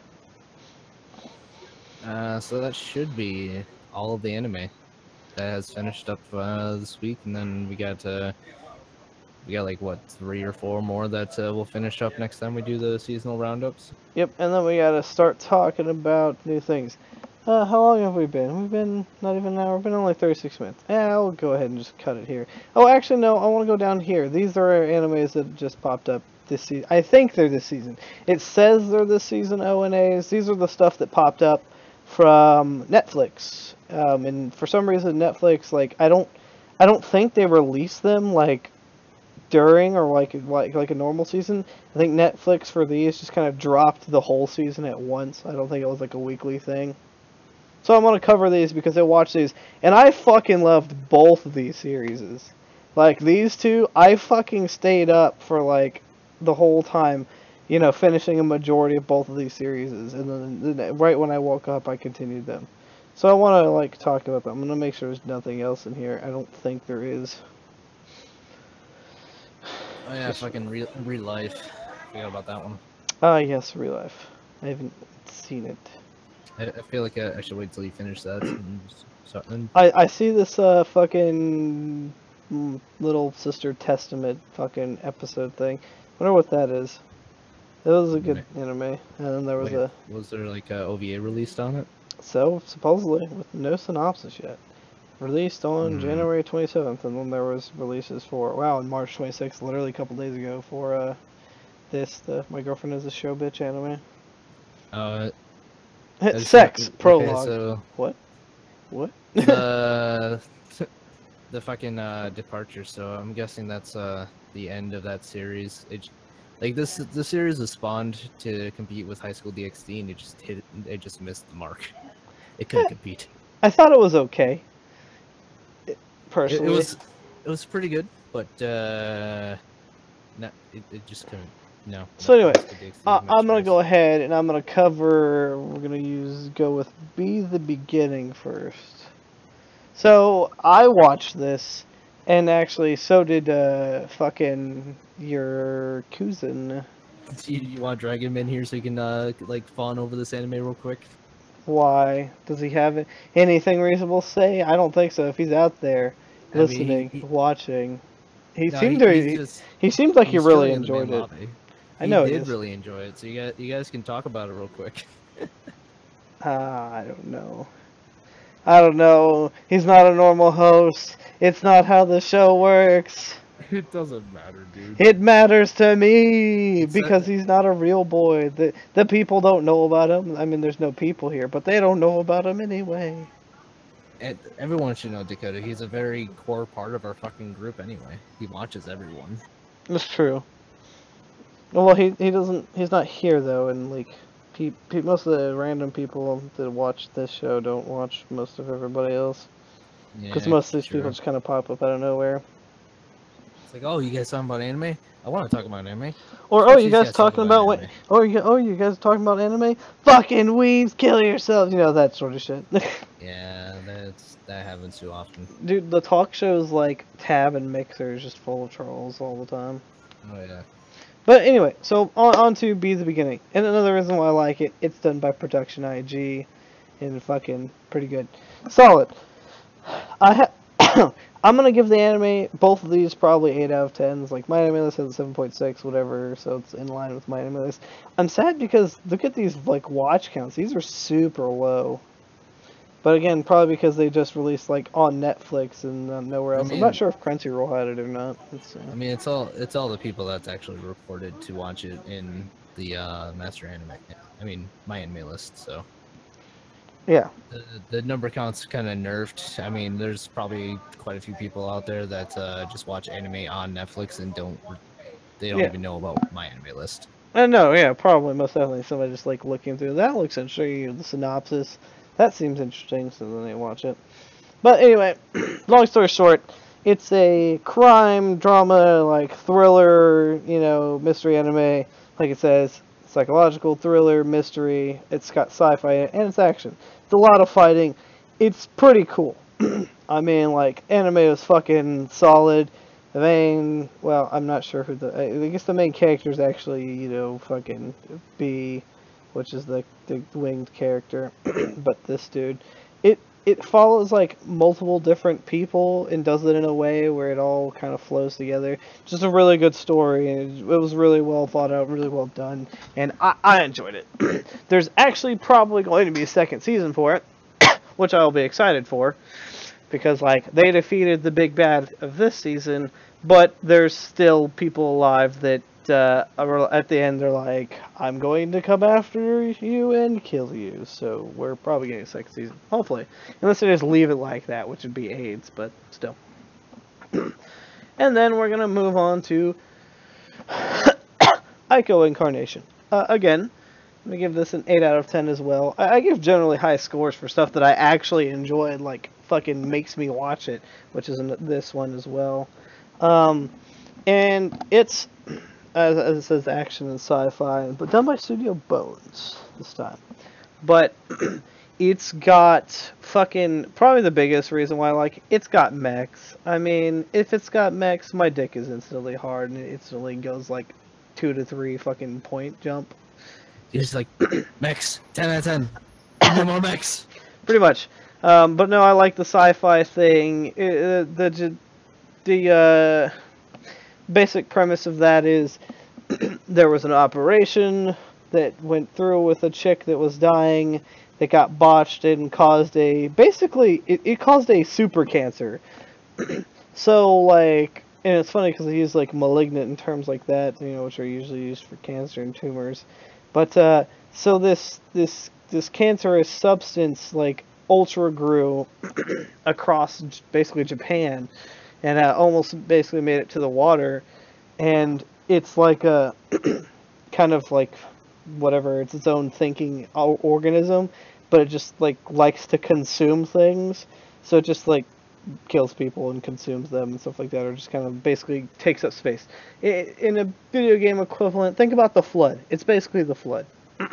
So that should be all of the anime that has finished up this week, and then we got like what 3 or 4 more that we'll finish up next time we do the seasonal roundups. Yep, and then we gotta start talking about new things. How long have we been? We've been not even an hour. We've been only 36 minutes. Yeah, I'll go ahead and just cut it here. Oh, actually, no. I want to go down here. These are animes that just popped up this season. I think they're this season. It says they're this season ONAs. These are the stuff that popped up from Netflix. And for some reason, Netflix, like, I don't think they released them like during or like a normal season. I think Netflix for these just kind of dropped the whole season at once. I don't think it was like a weekly thing. So I'm gonna cover these because I watched these, and I fucking loved both of these series. Like these two, I fucking stayed up for like the whole time, finishing a majority of both of these series, and then right when I woke up, I continued them. So I want to like talk about them. I'm gonna make sure there's nothing else in here. I don't think there is. Oh yeah, fucking real life. Forgot about that one. Yes, Real Life. I haven't seen it. I feel like I should wait till you finish that. And I see this fucking Little Sister Testament fucking episode thing. Wonder what that is. It was a good anime, and then there was was there like a OVA released on it? supposedly with no synopsis yet. Released on January 27th, and then there was releases for on March 26th, literally a couple days ago for the My Girlfriend Is a Show Bitch anime. Sex prologue. So What? the the fucking departure. So I'm guessing that's the end of that series. Like the series was spawned to compete with High School DxD, and it just missed the mark. It couldn't compete. I thought it was okay. Personally, it was pretty good, but no, it just couldn't. No. So anyway, I'm gonna go ahead and I'm gonna cover. We're gonna go with Be the Beginning first. So I watched this, and actually, so did fucking your cousin. You want to drag him in here so you can like fawn over this anime real quick? Why? Does he have anything reasonable to say? I don't think so. If he's out there listening, watching, he seemed like he really enjoyed it. I know he did really enjoy it. So you guys can talk about it real quick. I don't know. He's not a normal host. It's not how the show works. It doesn't matter, dude. It matters to me because he's not a real boy. The people don't know about him. I mean, there's no people here, but they don't know about him anyway. And everyone should know Dakota. He's a very core part of our fucking group anyway. He watches everyone. That's true. Well, he doesn't. He's not here though, and like, most of the random people that watch this show don't watch most of everybody else. because Yeah, most of these true. people just kind of pop up out of nowhere. It's like, oh, you guys talking about anime? I want to talk about anime. Or Let's oh, watch you these guys talk talking about what? anime. Oh, you guys talking about anime? Fucking weebs, kill yourselves. You know, that sort of shit. Yeah, that happens too often. Dude, the talk shows like Tab and Mixer is just full of trolls all the time. Oh yeah. But anyway, so on to Be the Beginning. And another reason why I like it, it's done by Production IG, and fucking pretty good. Solid. I'm gonna give the anime, both of these, probably 8 out of 10s. Like, my anime list has a 7.6, whatever, so it's in line with my anime list. I'm sad because look at these, like, watch counts. These are super low. But again, probably because they just released, like, on Netflix and nowhere else. I'm not sure if Crunchyroll had it or not. I mean, it's all the people that's actually reported to watch it in the master anime. I mean, my anime list. So yeah. the number count's kind of nerfed. I mean, there's probably quite a few people out there that just watch anime on Netflix and don't Yeah. even know about my anime list. No, yeah, probably, most definitely. Somebody just, like, looking through, that looks interesting, the synopsis. That seems interesting, so then they watch it. But anyway, long story short, it's a crime, drama, like, thriller, you know, mystery anime. Like it says, psychological thriller, mystery. It's got sci-fi in it, and it's action. It's a lot of fighting. It's pretty cool. I mean, like, anime is fucking solid. The main, well, I'm not sure who I guess the main character is actually, you know, fucking B, which is the winged character. But this dude, it follows like multiple different people and does it in a way where it all kind of flows together. Just a really good story, and it was really well thought out, really well done, and I enjoyed it. There's actually probably going to be a second season for it, which I'll be excited for, because like they defeated the big bad of this season, but there's still people alive that at the end they're like, I'm going to come after you and kill you. So we're probably getting a second season, hopefully, unless they just leave it like that, which would be AIDS, but still. And then we're gonna move on to Ico Incarnation. Again, I'm gonna give this an 8 out of 10 as well. I give generally high scores for stuff that I actually enjoy and like fucking makes me watch it, which is in this one as well. And it's, as it says, action and sci-fi, but done by Studio Bones this time. But it's got fucking, probably the biggest reason why I like it, it's got mechs. I mean, if it's got mechs, my dick is instantly hard, and it instantly goes like 2 to 3 fucking point jump. You're just like, mechs, 10 out of 10. Give me more mechs. Pretty much. But no, I like the sci-fi thing. The basic premise of that is there was an operation that went through with a chick that was dying that got botched and caused it caused a super cancer. So like, and it's funny because they use like malignant in terms like that, you know, which are usually used for cancer and tumors. But so this cancerous substance like ultra grew across basically Japan, and almost basically made it to the water, and it's like a kind of like whatever, it's its own thinking organism, but it just like likes to consume things, so it just like kills people and consumes them and stuff like that, or just kind of basically takes up space. In a video game equivalent, think about the Flood. It's basically the Flood.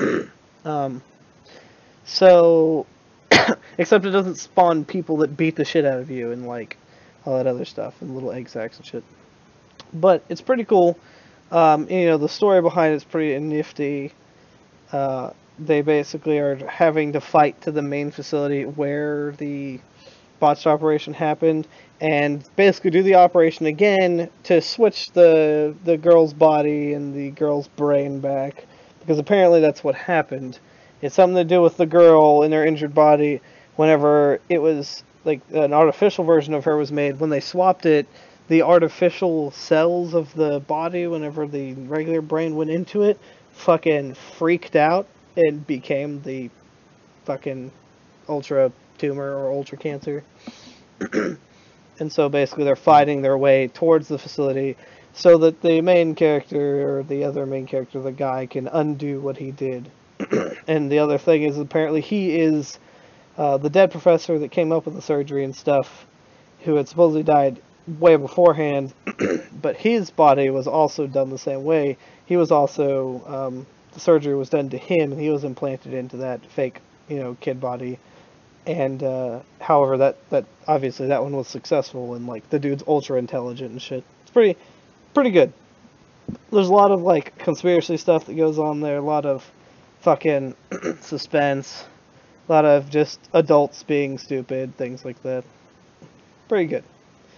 So, except it doesn't spawn people that beat the shit out of you and like all that other stuff and little egg sacs and shit. But it's pretty cool. You know, the story behind it's pretty nifty. They basically are having to fight to the main facility where the botched operation happened, and basically do the operation again to switch the girl's body and the girl's brain back, because apparently that's what happened. It's something to do with the girl and her injured body. Whenever it was like an artificial version of her was made, when they swapped it, the artificial cells of the body, whenever the regular brain went into it, fucking freaked out and became the fucking ultra tumor or ultra cancer. And so basically they're fighting their way towards the facility so that the main character, or the other main character, the guy, can undo what he did. And the other thing is, apparently he is the dead professor that came up with the surgery and stuff, who had supposedly died way beforehand, but his body was also done the same way. He was also, the surgery was done to him, and he was implanted into that fake, kid body. And however, that obviously that one was successful, and like the dude's ultra intelligent and shit. It's pretty good. There's a lot of like conspiracy stuff that goes on there, a lot of fucking suspense, a lot of just adults being stupid, things like that. Pretty good.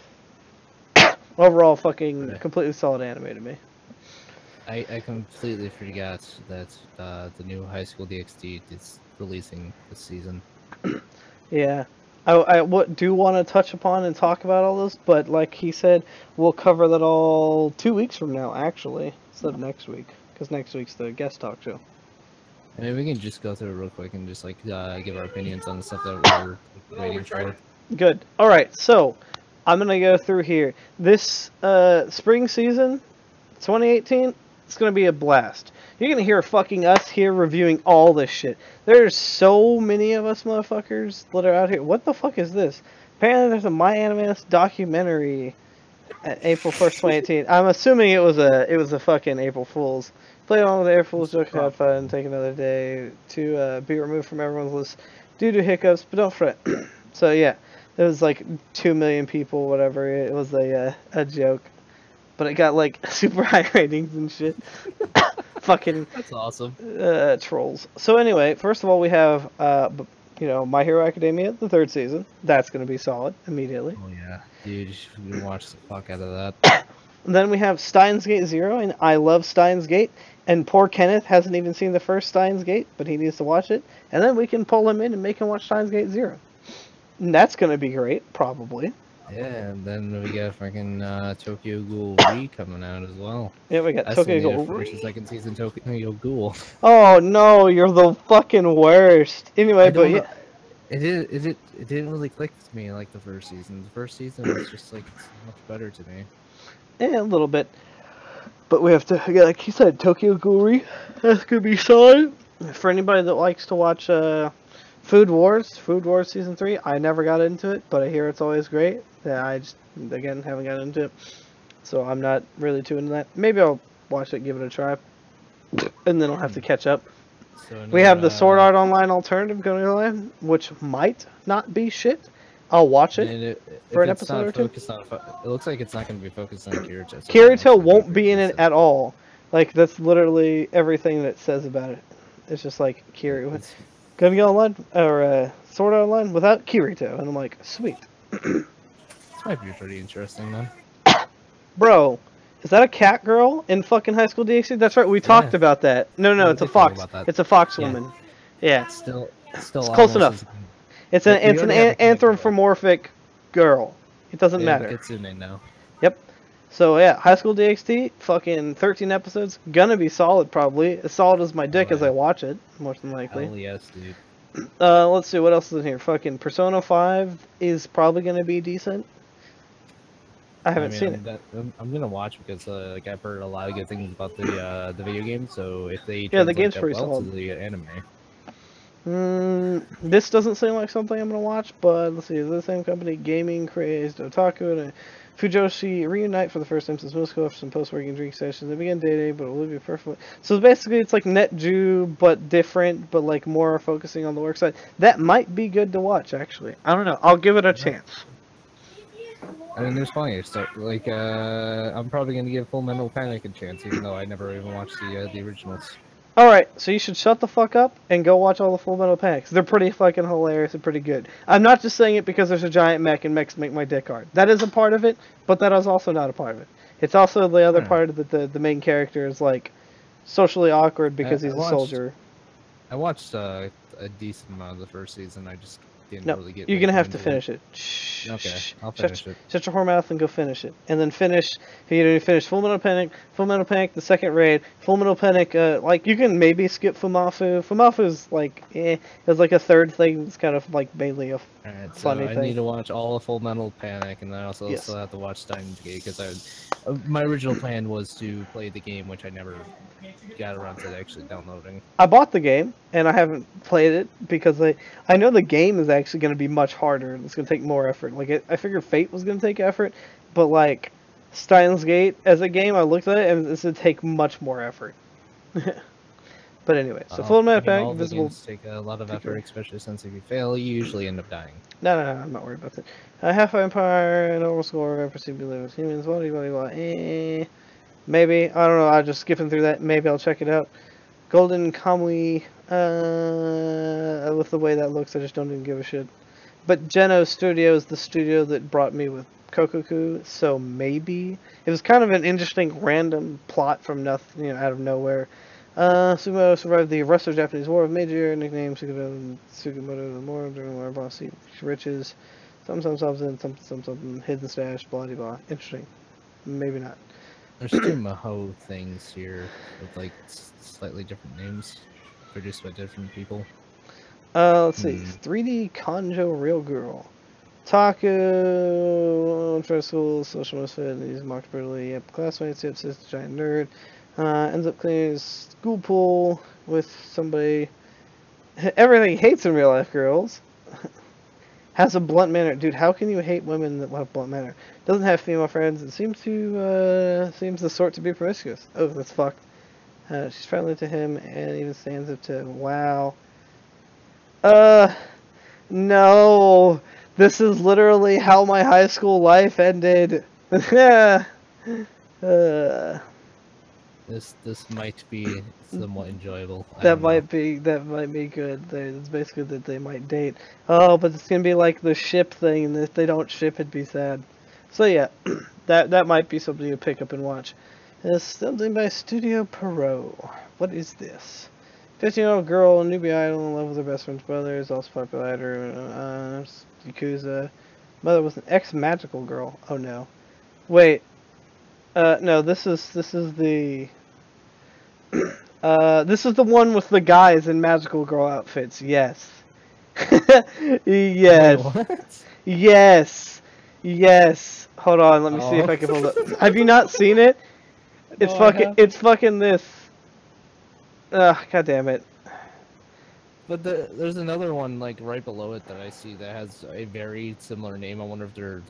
Overall, fucking completely solid anime to me. I completely forgot that the new High School DxD is releasing this season. Yeah. I do want to touch upon and talk about all this, but like he said, we'll cover that all 2 weeks from now, actually, instead of next week, because next week's the guest talk show. I mean, we can just go through it real quick and just like give our opinions on the stuff that we're waiting for. Good. All right, so I'm gonna go through here. This spring season, 2018, it's gonna be a blast. You're gonna hear fucking us here reviewing all this shit. There's so many of us motherfuckers that are out here. What the fuck is this? Apparently there's a My Animus documentary at April 1st, 2018. I'm assuming it was a fucking April Fool's. Play along with the April Fool's joke, have fun, take another day to be removed from everyone's list due to hiccups, but don't fret. So yeah, there was like 2 million people, whatever. It was a joke, but it got like super high ratings and shit. Fucking That's awesome. trolls. So anyway, first of all, we have My Hero Academia, the 3rd season. That's gonna be solid immediately. Oh yeah, dude, you should watch the fuck out of that. And then we have Steins Gate 0, and I love Steins Gate. And poor Kenneth hasn't even seen the first Steins Gate, but he needs to watch it. And then we can pull him in and make him watch Steins Gate 0. And that's gonna be great, probably. Yeah, and then we got freaking Tokyo Ghoul Re coming out as well. Yeah, we got I still Tokyo need a Ghoul. first and second season Tokyo Ghoul. Oh no, you're the fucking worst. Anyway, I but don't yeah. know. It didn't really click to me like the first season. The first season was just like much better to me. Yeah, a little bit. But we have to, like you said, Tokyo Ghoul Re. That's gonna be solid. For anybody that likes to watch Food Wars Season 3, I never got into it, but I hear it's always great. Yeah, I just, again, haven't gotten into it. So I'm not really too into that. Maybe I'll watch it, give it a try. And then I'll have to catch up. So We have the Sword Art Online alternative going on, which might not be shit. I'll watch it for an episode or two. It looks like it's not going to be focused on Kirito. So Kirito won't be in it at all. Like, that's literally everything that it says about it. It's just like, Kirito. Gonna go online, or Sword Art Online without Kirito. And I'm like, sweet. This might be pretty interesting then. Bro, is that a cat girl in fucking High School DxD? That's right, we talked about that. No, Yeah, it's we a did talk fox. about that. It's a fox Yeah. woman. Yeah. Still It's close enough. It's an You already have a cat girl. anthropomorphic girl. It doesn't matter. Kitsune now. Yep. So yeah, High School DxD, fucking 13 episodes, gonna be solid probably. As solid as my dick as I watch it, more than likely. Hell yes, dude. Let's see what else is in here. Fucking Persona 5 is probably gonna be decent. I haven't seen it. I'm gonna watch because like I've heard a lot of good things about the video game. So if they Yeah, the translate game's that pretty well solid. to the anime. This doesn't seem like something I'm gonna watch, but let's see. The same company, Gaming Crazed Otaku and Fujoshi reunite for the first time since most go after some post-working drink sessions. They begin dating, but it will be perfect. So basically, it's like NetJu, but different, but like more focusing on the work side. That might be good to watch, actually. I don't know. I'll give it a chance. I mean, there's plenty of stuff. Like, I'm probably gonna give Full Metal Panic a chance, even though I never even watched the originals. Alright, so you should shut the fuck up and go watch all the Full Metal Panics. They're pretty fucking hilarious and pretty good. I'm not just saying it because there's a giant mech and mechs make my dick hard. That is a part of it, but that is also not a part of it. It's also the other part that the main character is like socially awkward because he's a soldier. I watched a decent amount of the first season. I just didn't No, really get. you're gonna have to into it. finish it. Shh. Okay, I'll Shut, finish it. shut your whore mouth and go finish it. And then finish, if you finish Full Metal Panic, the second raid, Full Metal Panic, like, you can maybe skip Fumafu. Fumafu's, like, it's like a third thing. It's kind of, like, mainly a Alright, so funny I thing. need to watch all of Full Metal Panic, and then I also Yes. still have to watch Steins Gate, because my original plan was to play the game, which I never got around to actually downloading. I bought the game, and I haven't played it, because I know the game is actually going to be much harder, and it's going to take more effort. Like, I figured Fate was going to take effort, but, like, Steins Gate, as a game, I looked at it, and it's going to take much more effort. But anyway, so Full Metal Panic, all the Visible... games take a lot of effort, especially since if you fail, you usually end up dying. No, I'm not worried about that. Half Empire, normal score, I perceive to live with humans, blah, blah, blah, blah. Maybe, I don't know, I'm just skipping through that, maybe I'll check it out. Golden Kamui, with the way that looks, I just don't even give a shit. But Geno Studio is the studio that brought me with Kokoku, so maybe. It was kind of an interesting random plot from nothing, out of nowhere. Sumo survived the Russo-Japanese War of Meiji, nicknamed Sugimoto the War during War of Bossy Riches. Something, hidden stash, blah blah. Interesting. Maybe not. There's two Maho things here with like slightly different names, produced by different people. Let's see. 3D Kanjo Real Girl. Taku, try school, social misfit, he's mocked brutally. Yep, classmates, yep, says the giant nerd. Ends up cleaning his school pool with somebody. Everything he hates in real life, girls. Has a blunt manner. Dude, how can you hate women that have blunt manner? Doesn't have female friends and seems the sort to be promiscuous. Oh, that's fucked. She's friendly to him and even stands up to him. Wow. No. This is literally how my high school life ended. This might be somewhat enjoyable. That might be good. It's basically that they might date. Oh, but it's gonna be like the ship thing, and if they don't ship, it'd be sad. So yeah, that might be something you pick up and watch. It's something by Studio Perot. What is this? 15-year-old girl, newbie idol, in love with her best friend's brother, is also popular actor. Yakuza. Mother was an ex-magical girl. Oh no. Wait. No, this is the. This is the one with the guys in magical girl outfits. Yes. Yes. Wait, what? Yes. Hold on, let me see if I can hold up. Have you not seen it? It's it's fucking this. Ugh, god damn it. But there's another one like right below it that I see that has a very similar name. I wonder if they're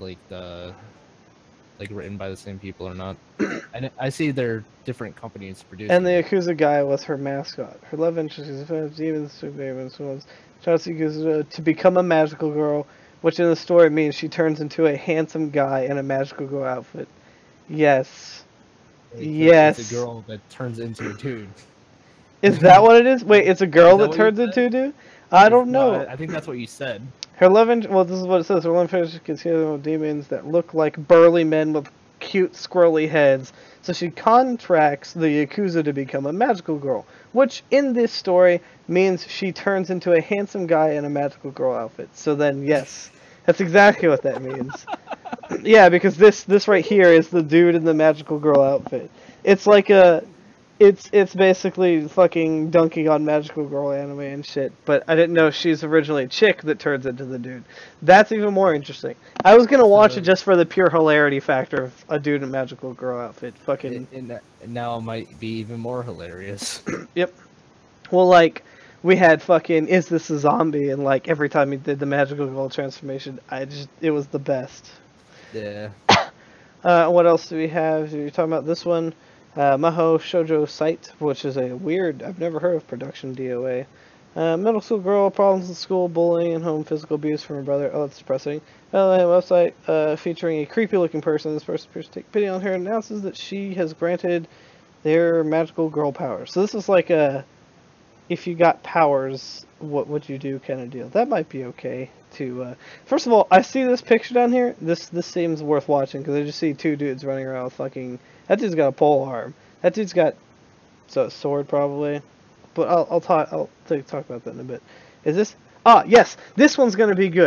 like written by the same people or not. And I see they're different companies producing. And the Yakuza guy was her mascot. Her love interest is demons, tries to become a magical girl, which in the story means she turns into a handsome guy in a magical girl outfit. Yes. Yes. It's a girl that turns into a dude. Is that what it is? Wait, it's a girl that turns into a dude? I don't know. No, I think that's what you said. Her love interest, well, this is what it says. Her love interest is with demons that look like burly men with cute, squirrely heads. So she contracts the Yakuza to become a magical girl, which in this story means she turns into a handsome guy in a magical girl outfit. So then, yes, that's exactly what that means. Yeah, because this right here is the dude in the magical girl outfit. It's like it's basically fucking dunking on magical girl anime and shit, but I didn't know she's originally a chick that turns into the dude. That's even more interesting. I was gonna watch it just for the pure hilarity factor of a dude in a magical girl outfit. Fucking. And now it might be even more hilarious. Yep. Well, like, we had fucking Is This a Zombie, and like every time he did the magical girl transformation, it was the best. Yeah. What else do we have? You're talking about this one. Maho Shoujo Site, which is a weird, I've never heard of production DOA. Middle school girl, problems in school, bullying, and home physical abuse from her brother. Oh, that's depressing. Website featuring a creepy looking person. This person appears to take pity on her and announces that she has granted their magical girl powers. So this is like a, if you got powers, what would you do kind of deal. That might be okay to, first of all, I see this picture down here. This seems worth watching because I just see two dudes running around with fucking. That dude's got a pole arm. That dude's got a sword probably. But I'll talk about that in a bit. Is this? Ah, yes. This one's gonna be good.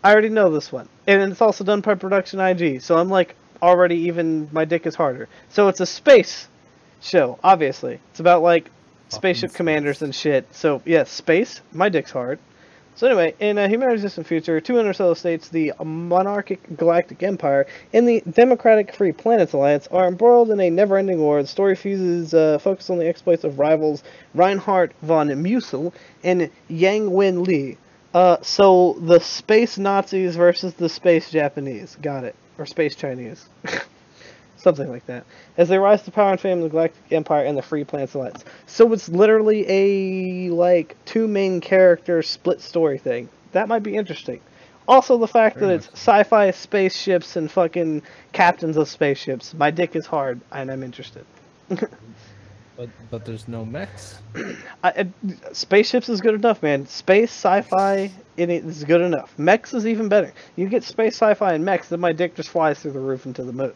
I already know this one, and it's also done by Production IG. So I'm like already even my dick is harder. So it's a space show. Obviously, it's about like spaceship Fucking commanders space. and shit. So yes, space. My dick's hard. So anyway, in a humanity's distant future, two interstellar states, the Monarchic Galactic Empire and the Democratic Free Planets Alliance, are embroiled in a never-ending war. The story fuses focus on the exploits of rivals Reinhard von Musel and Yang Wen Li. So the space Nazis versus the space Japanese. Got it. Or space Chinese. Something like that. As they rise to power and fame in the Galactic Empire and the Free Planets Alliance. So it's literally a, like, two main character split story thing. That might be interesting. Also, the fact Very that much it's so. sci-fi spaceships and fucking captains of spaceships. My dick is hard, and I'm interested. But there's no mechs. Spaceships is good enough, man. Space sci-fi it is good enough. Mechs is even better. You get space sci-fi and mechs, then my dick just flies through the roof into the moon.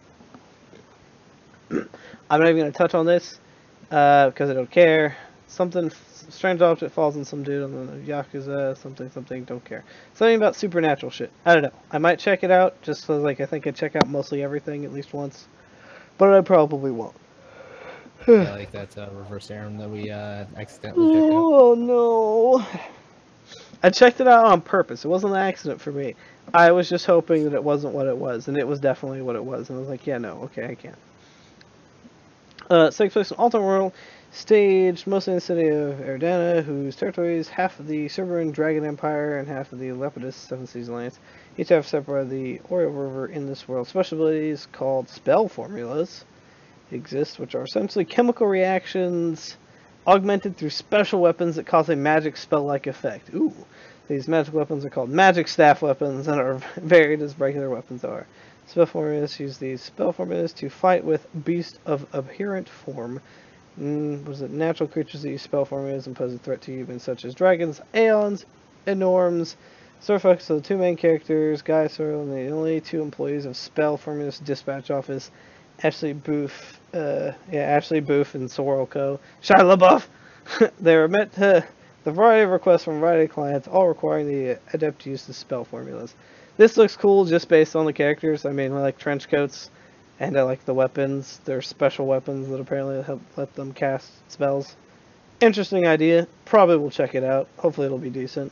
I'm not even gonna touch on this because I don't care. Something strange object falls on some dude on the Yakuza. Something. Don't care. Something about supernatural shit. I don't know. I might check it out just so like I think I check out mostly everything at least once, but I probably won't. Yeah, like that reverse harem that we accidentally checked out. Oh no. I checked it out on purpose. It wasn't an accident for me. I was just hoping that it wasn't what it was, and it was definitely what it was. And I was like, yeah, no, okay, I can't. Takes place in alternate world, staged mostly in the city of Erdana, whose territories half of the Cerberan Dragon Empire and half of the Lepidus Seven Seas Alliance. Each have separated the Oriole River in this world. Special abilities called spell formulas exist, which are essentially chemical reactions augmented through special weapons that cause a magic spell-like effect. Ooh. These magic weapons are called magic staff weapons and are varied as regular weapons are. Spell formulas use these spell formulas to fight with beasts of abhorrent form. Was it natural creatures that use spell formulas and pose a threat to humans, such as dragons, aeons, enorms. Story focus on the two main characters, Guy Sorrel, and the only two employees of Spell Formulas Dispatch Office, Ashley Booth, Ashley Booth and Sorrel Co. Shia LaBeouf! They were met to the variety of requests from a variety of clients, all requiring the adept use of spell formulas. This looks cool just based on the characters. I mean, I like trench coats, and I like the weapons. They're special weapons that apparently help let them cast spells. Interesting idea. Probably will check it out. Hopefully it'll be decent.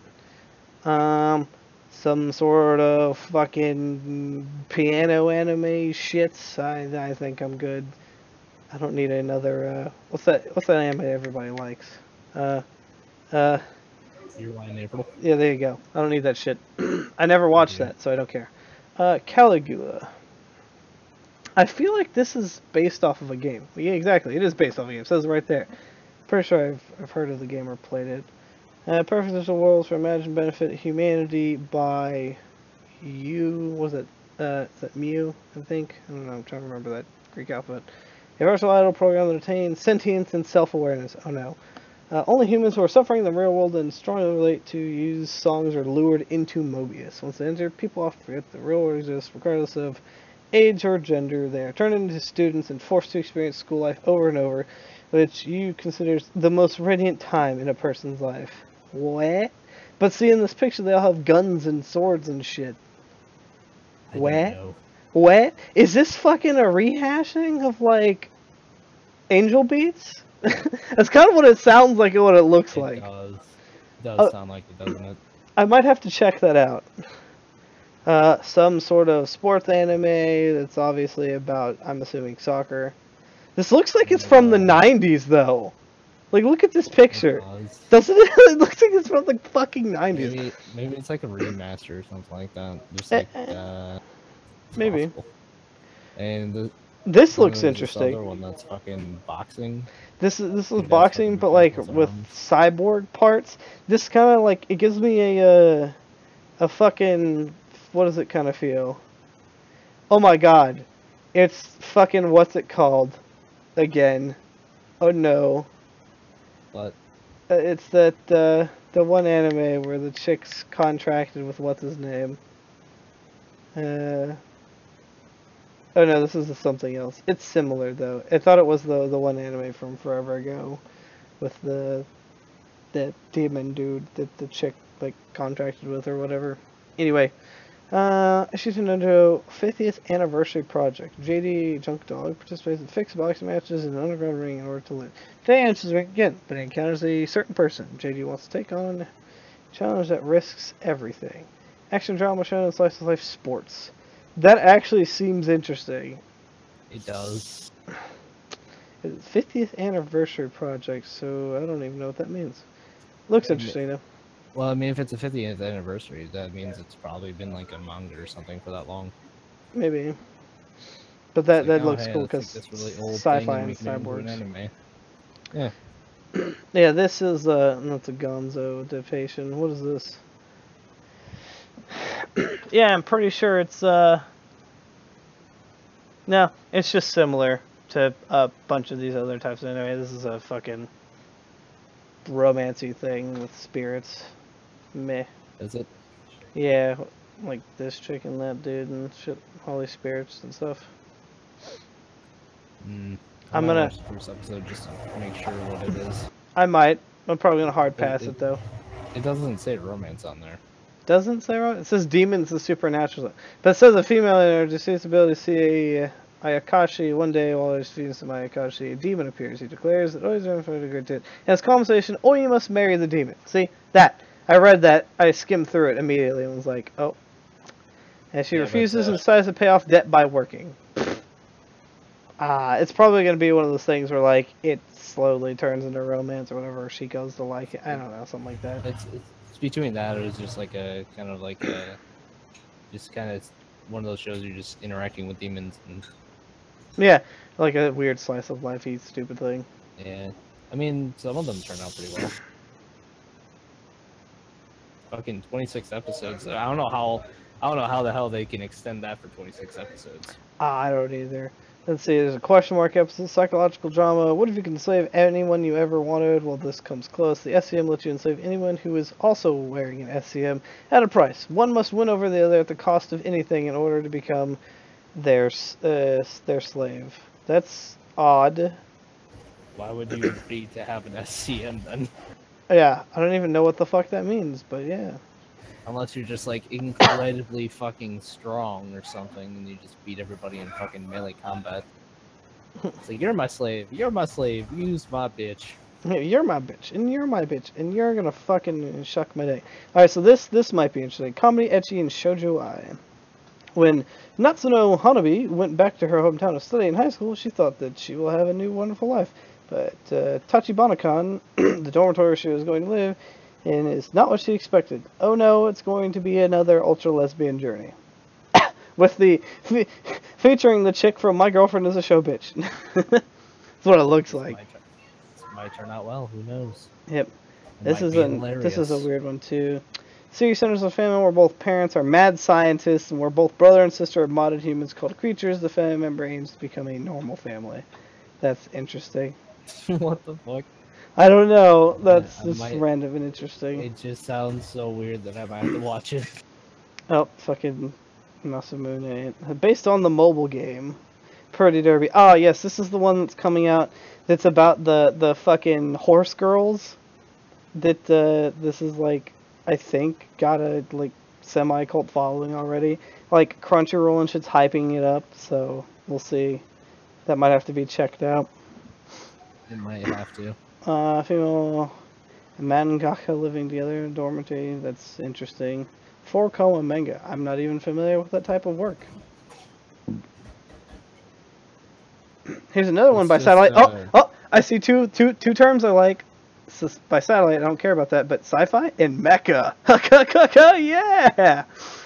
Some sort of fucking piano anime shits. I think I'm good. I don't need another, what's that anime everybody likes? You're lying, April. Yeah, there you go. I don't need that shit. I never watched Yeah. that, so I don't care. Caligula. I feel like this is based off of a game. Yeah, exactly. It is based off of a game. It says it right there. Pretty sure I've heard of the game or played it. Perfect Digital Worlds for imagined benefit humanity by was it, is that Mew, I think? I don't know, I'm trying to remember that Greek alphabet. A virtual idol program that attains sentience and self-awareness. Oh no. Only humans who are suffering in the real world and strongly relate to use songs are lured into Mobius. Once they enter, people often forget the real world exists, regardless of age or gender. They are turned into students and forced to experience school life over and over, which you consider the most radiant time in a person's life. What? But see, in this picture, they all have guns and swords and shit. I don't What? know. What? Is this fucking a rehashing of, like, Angel Beats? That's kind of what it sounds like and what it looks It like. does. It does sound like it, doesn't it? I might have to check that out. Some sort of sports anime that's obviously about, I'm assuming, soccer. This looks like it's from the 90s, though. Like, look at this picture. It does. Doesn't it? It looks like it's from the fucking 90s. Maybe it's like a remaster or something like that. Just like it's Maybe. possible. And This looks there's this interesting. other one that's fucking boxing. This is that's boxing, fucking but like people's with arms. cyborg parts. This kind of like it gives me a fucking what does it kind of feel? Oh my god, it's fucking what's it called? Again, oh no, But it's that the one anime where the chick's contracted with what's his name. Oh no, this is something else. It's similar though. I thought it was the one anime from forever ago, with that demon dude that the chick like contracted with or whatever. Anyway, Issues into 50th anniversary project. JD Junk Dog participates in fixed boxing matches in an underground ring in order to live. Today enters the ring again, but he encounters a certain person JD wants to take on. Challenge that risks everything. Action drama shown in slice of life sports. That actually seems interesting. It does. It's 50th anniversary project, so I don't even know what that means. Looks interesting though. Well, I mean, if it's a 50th anniversary, that means it's probably been like a manga or something for that long. Maybe. But that It's like, looks hey, cool let's because take this really old sci-fi thing and and make it into an cyborgs. anime. Yeah. Yeah, this is that's a Gonzo adaptation. What is this? Yeah, I'm pretty sure it's no, it's just similar to a bunch of these other types of anime. This is a fucking romancy thing with spirits. Meh. Is it? Yeah, like this chick and that dude and shit, holy spirits and stuff. I I'm might gonna- watch the first episode just to make sure what it is. I might. I'm probably gonna hard pass it though. It doesn't say romance on there. Doesn't say right? It says demons and supernatural. But it says a female in her deceased ability to see a Ayakashi. One day while he's feeding some Ayakashi, a demon appears. He declares that always going to agree to it. And his conversation, oh, you must marry the demon. See? That. I read that. I skimmed through it immediately and was like, oh. And she Yeah, refuses but, and decides to pay off debt by working. It's probably going to be one of those things where, like, it slowly turns into romance or whatever. She goes to like it. I don't know, something like that. It's between that or it's just like a kind of like a just kind of one of those shows you're just interacting with demons and Yeah, like a weird slice of life stupid thing. yeah. I mean, some of them turn out pretty well. Fucking 26 episodes. I don't know how the hell they can extend that for 26 episodes. I don't either. Let's see, there's a question mark episode, psychological drama. What if you can save anyone you ever wanted? Well, this comes close. The SCM lets you enslave anyone who is also wearing an SCM at a price. One must win over the other at the cost of anything in order to become their slave. That's odd. Why would you agree to have an SCM then? Yeah, I don't even know what the fuck that means, but yeah. Unless you're just like incredibly fucking strong or something and you just beat everybody in fucking melee combat. It's like, you're my slave, use my bitch. You're my bitch, and you're my bitch, and you're gonna fucking shuck my dick. Alright, so this might be interesting. Comedy, ecchi, and shoujo ai. When Natsuno Hanabi went back to her hometown to study in high school, she thought that she will have a new wonderful life. But Tachibana-kan, the dormitory she was going to live in, is not what she expected. Oh no, it's going to be another ultra-lesbian journey. With the featuring the chick from My Girlfriend is a Show Bitch. That's what it looks like. Might turn out well, who knows? Yep. It This might is be this is a hilarious. weird one too. Series centers a family where both parents are mad scientists and where both brother and sister are modded humans called creatures. The family member aims to become a normal family. That's interesting. What the fuck? I don't know. That's I just might- random and interesting. It just sounds so weird that I might have to watch it. Oh, fucking Masamune. Based on the mobile game, Purdy Derby. Oh, yes, this is the one that's coming out that's about the fucking horse girls. That, this is like, I think, got a, like, semi-cult following already. Like, Crunchyroll and shit's hyping it up, so we'll see. That might have to be checked out. It might have to. Female and mangaka living together in a dormitory. That's interesting. 4-coma manga. I'm not even familiar with that type of work. Here's another one by It's just, Satellite. Oh, I see two terms I like. By Satellite, I don't care about that, but sci-fi and mecha. Yeah.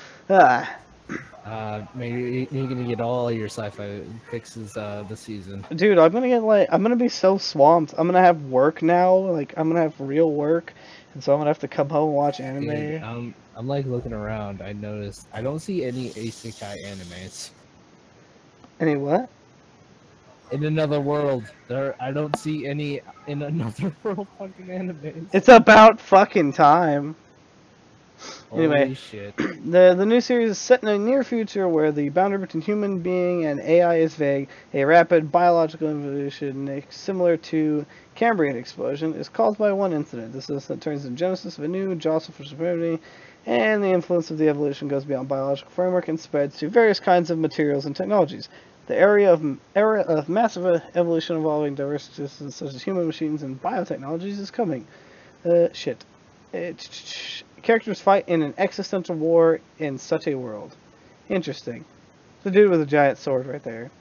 Maybe you're gonna get all your sci-fi fixes this season. Dude, I'm gonna be so swamped. I'm gonna have work now. Like, I'm gonna have real work, and so I'm gonna have to come home and watch anime. Dude, I'm like looking around. I noticed I don't see any isekai animes. Any what? In another world, I don't see any in another world fucking animes. It's about fucking time. Anyway. Holy shit. The new series is set in a near future where the boundary between human being and AI is vague. A rapid biological evolution similar to Cambrian explosion is caused by one incident. This incident turns the genesis of a new jostle for supremacy and the influence of the evolution goes beyond biological framework and spreads to various kinds of materials and technologies. The era of massive evolution involving diverse systems such as human machines and biotechnologies is coming. Shit. Characters fight in an existential war in such a world. Interesting. The dude with a giant sword right there.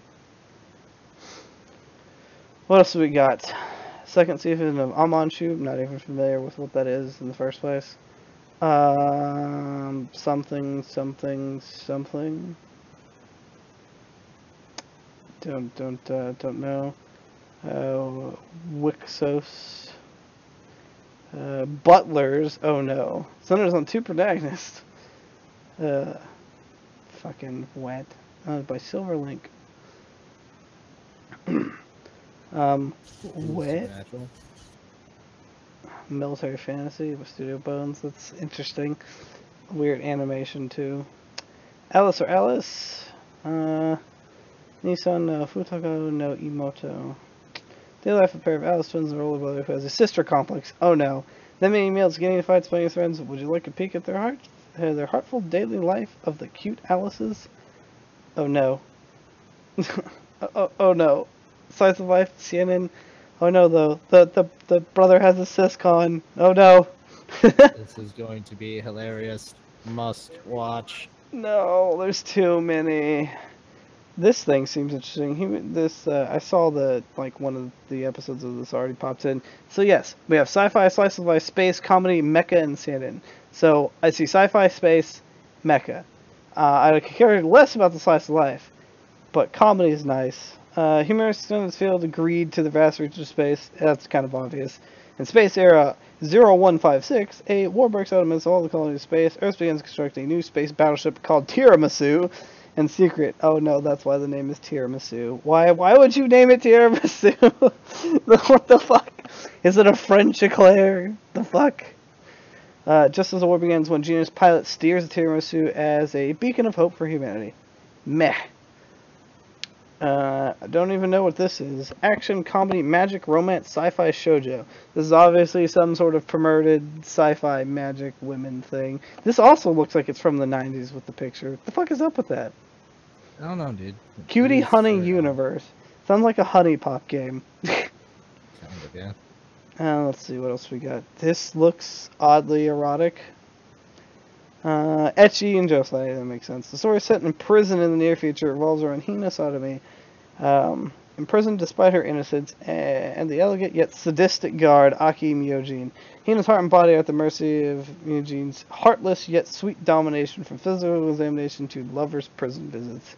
What else do we got? Second season of Amanchu. I'm not even familiar with what that is in the first place. Something. Don't know. Wixos. Butlers. Oh no. Centers on two protagonists. Fucking wet. By Silverlink. Wet. Supernatural. Military fantasy with Studio Bones. That's interesting. Weird animation too. Alice or Alice. Nissan no Futago no Imoto. They life a pair of Alice twins and a older brother who has a sister complex. Oh no. Them many meals, getting in fights, playing with friends. Would you like a peek at their heartful daily life of the cute Alices? Oh no. oh no. Slice of life, CNN. Oh no, though. The brother has a siscon. Oh no. This is going to be hilarious. Must watch. No, there's too many. This thing seems interesting. I saw one of the episodes of this already popped in. So yes, we have sci-fi, slice of life, space, comedy, mecha, and stand-in. So I see sci-fi, space, mecha. I could care less about the slice of life, but comedy is nice. Humorous in this field agreed to the vast reaches of space. That's kind of obvious. In Space Era 0156, a war breaks out amidst all the colonies of space. Earth begins constructing a new space battleship called Tiramisu. In secret, oh no, that's why the name is Tiramisu. Why would you name it Tiramisu? What the fuck? Is it a French eclair? The fuck? Just as the war begins, one genius pilot steers the Tiramisu as a beacon of hope for humanity. Meh. I don't even know what this is. Action, comedy, magic, romance, sci-fi, shoujo. This is obviously some sort of perverted sci-fi magic women thing. This also looks like it's from the 90s with the picture. What the fuck is up with that? I don't know, dude. Cutie Honey Universe. Sounds like a honey pop game. Kind of, yeah. Let's see what else we got. This looks oddly erotic. Ecchi and Josei, that makes sense. The story is set in prison in the near future. It revolves around Hina Sotomi. Imprisoned despite her innocence, and the elegant yet sadistic guard, Aki Myojin. Hina's heart and body are at the mercy of Myojin's heartless yet sweet domination, from physical examination to lovers' prison visits.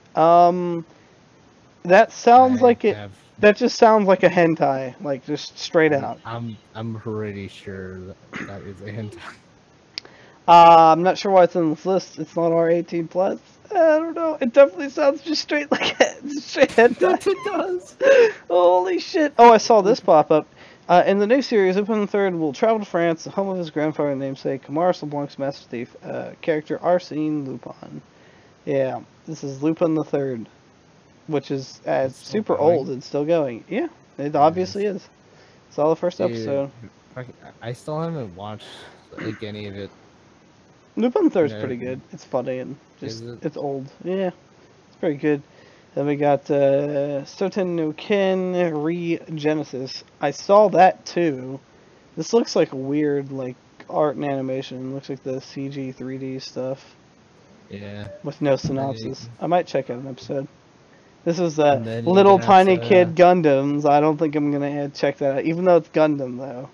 That sounds like it. That just sounds like a hentai, like just straight out. I'm pretty sure that is a hentai. I'm not sure why it's on this list. It's not R18 plus. I don't know. It definitely sounds just straight like straight hentai. It does. Holy shit! Oh, I saw this pop up. In the new series, Lupin III will travel to France, the home of his grandfather and namesake, Camar Leblanc's master thief, character Arsène Lupin. Yeah, this is Lupin III, which is super old and still going. Yeah, it obviously is. Saw the first episode. I still haven't watched like any of it. Lupin III is pretty good. It's funny and just it's old. Yeah, it's pretty good. Then we got Soten no Ken Regenesis. I saw that too. This looks like weird like art and animation. Looks like the CG 3D stuff. Yeah. With no synopsis. I might check out an episode. This is little tiny kid Gundams. I don't think I'm gonna check that out, even though it's Gundam though.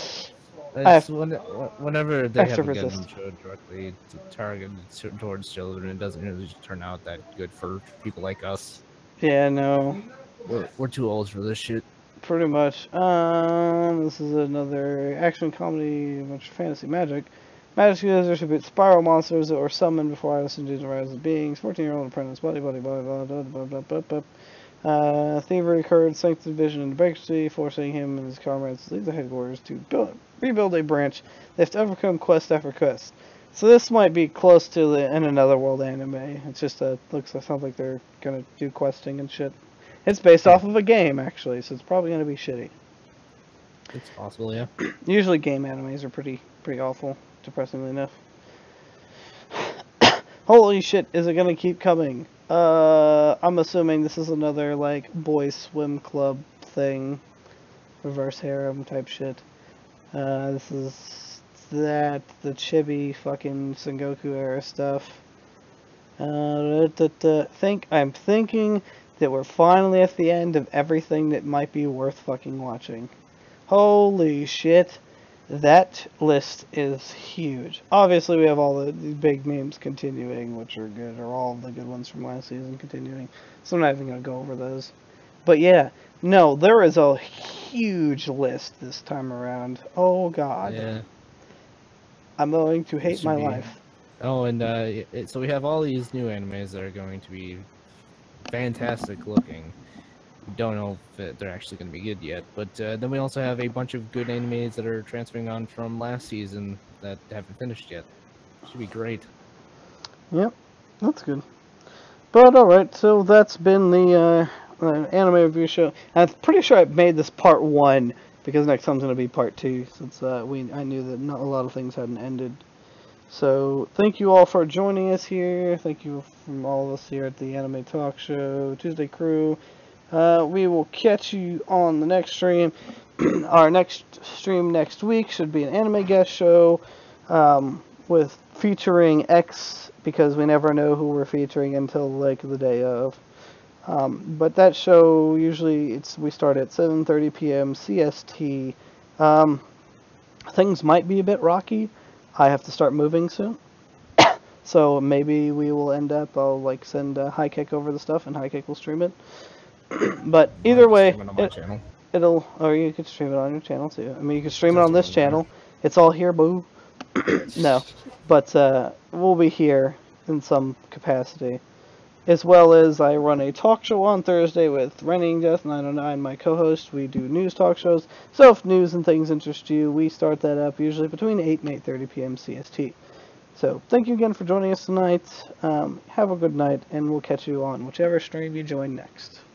Whenever they have a Gundam show directly targeted towards children, it doesn't really turn out that good for people like us. Yeah, no. We're too old for this shit. Pretty much. This is another action comedy, much fantasy magic. Magic users who beat spiral monsters or summon before Iris and rise of beings. 14-year-old apprentice, blah. Thievery occurred, sanctity division and bankruptcy, forcing him and his comrades to leave the headquarters to rebuild a branch. They have to overcome quest after quest. So this might be close to the In Another World anime. It's just sounds like they're gonna do questing and shit. It's based off of a game actually, so it's probably gonna be shitty. It's possible, yeah. Usually game animes are pretty awful, depressingly enough. Holy shit, is it gonna keep coming? I'm assuming this is another, like, boys swim club thing. Reverse harem type shit. This is the chibi fucking Sengoku era stuff. I'm thinking that we're finally at the end of everything that might be worth fucking watching. Holy shit. That list is huge. Obviously, we have all the big names continuing, which are good, or all the good ones from last season continuing. So I'm not even going to go over those. But yeah, no, there is a huge list this time around. Oh god. Yeah. I'm going to hate should my be- life. Oh, and so we have all these new animes that are going to be fantastic looking. We don't know if they're actually going to be good yet, but then we also have a bunch of good animes that are transferring on from last season that haven't finished yet. Should be great. Yep, that's good. But alright, so that's been the anime review show. I'm pretty sure I made this part 1, because next time's going to be part 2, since I knew that not a lot of things hadn't ended. So, thank you all for joining us here. Thank you from all of us here at the Anime Talk Show, Tuesday Crew. We will catch you on the next stream. Our next stream next week should be an anime guest show with featuring X, because we never know who we're featuring until like the day of. But that show usually we start at 7:30 p.m. CST. Things might be a bit rocky. I have to start moving soon. So maybe we will end up, I'll like send High Kick over the stuff and High Kick will stream it. But either way, Stream it on my channel. or you could stream it on your channel too. I mean, you could stream it Doesn't on this really matter. channel. It's all here, boo. No, but we'll be here in some capacity. As well as I run a talk show on Thursday with Renning Death 909, my co-host. We do news talk shows. So if news and things interest you, we start that up usually between 8 and 8:30 p.m. CST. So thank you again for joining us tonight. Have a good night, and we'll catch you on whichever stream you join next.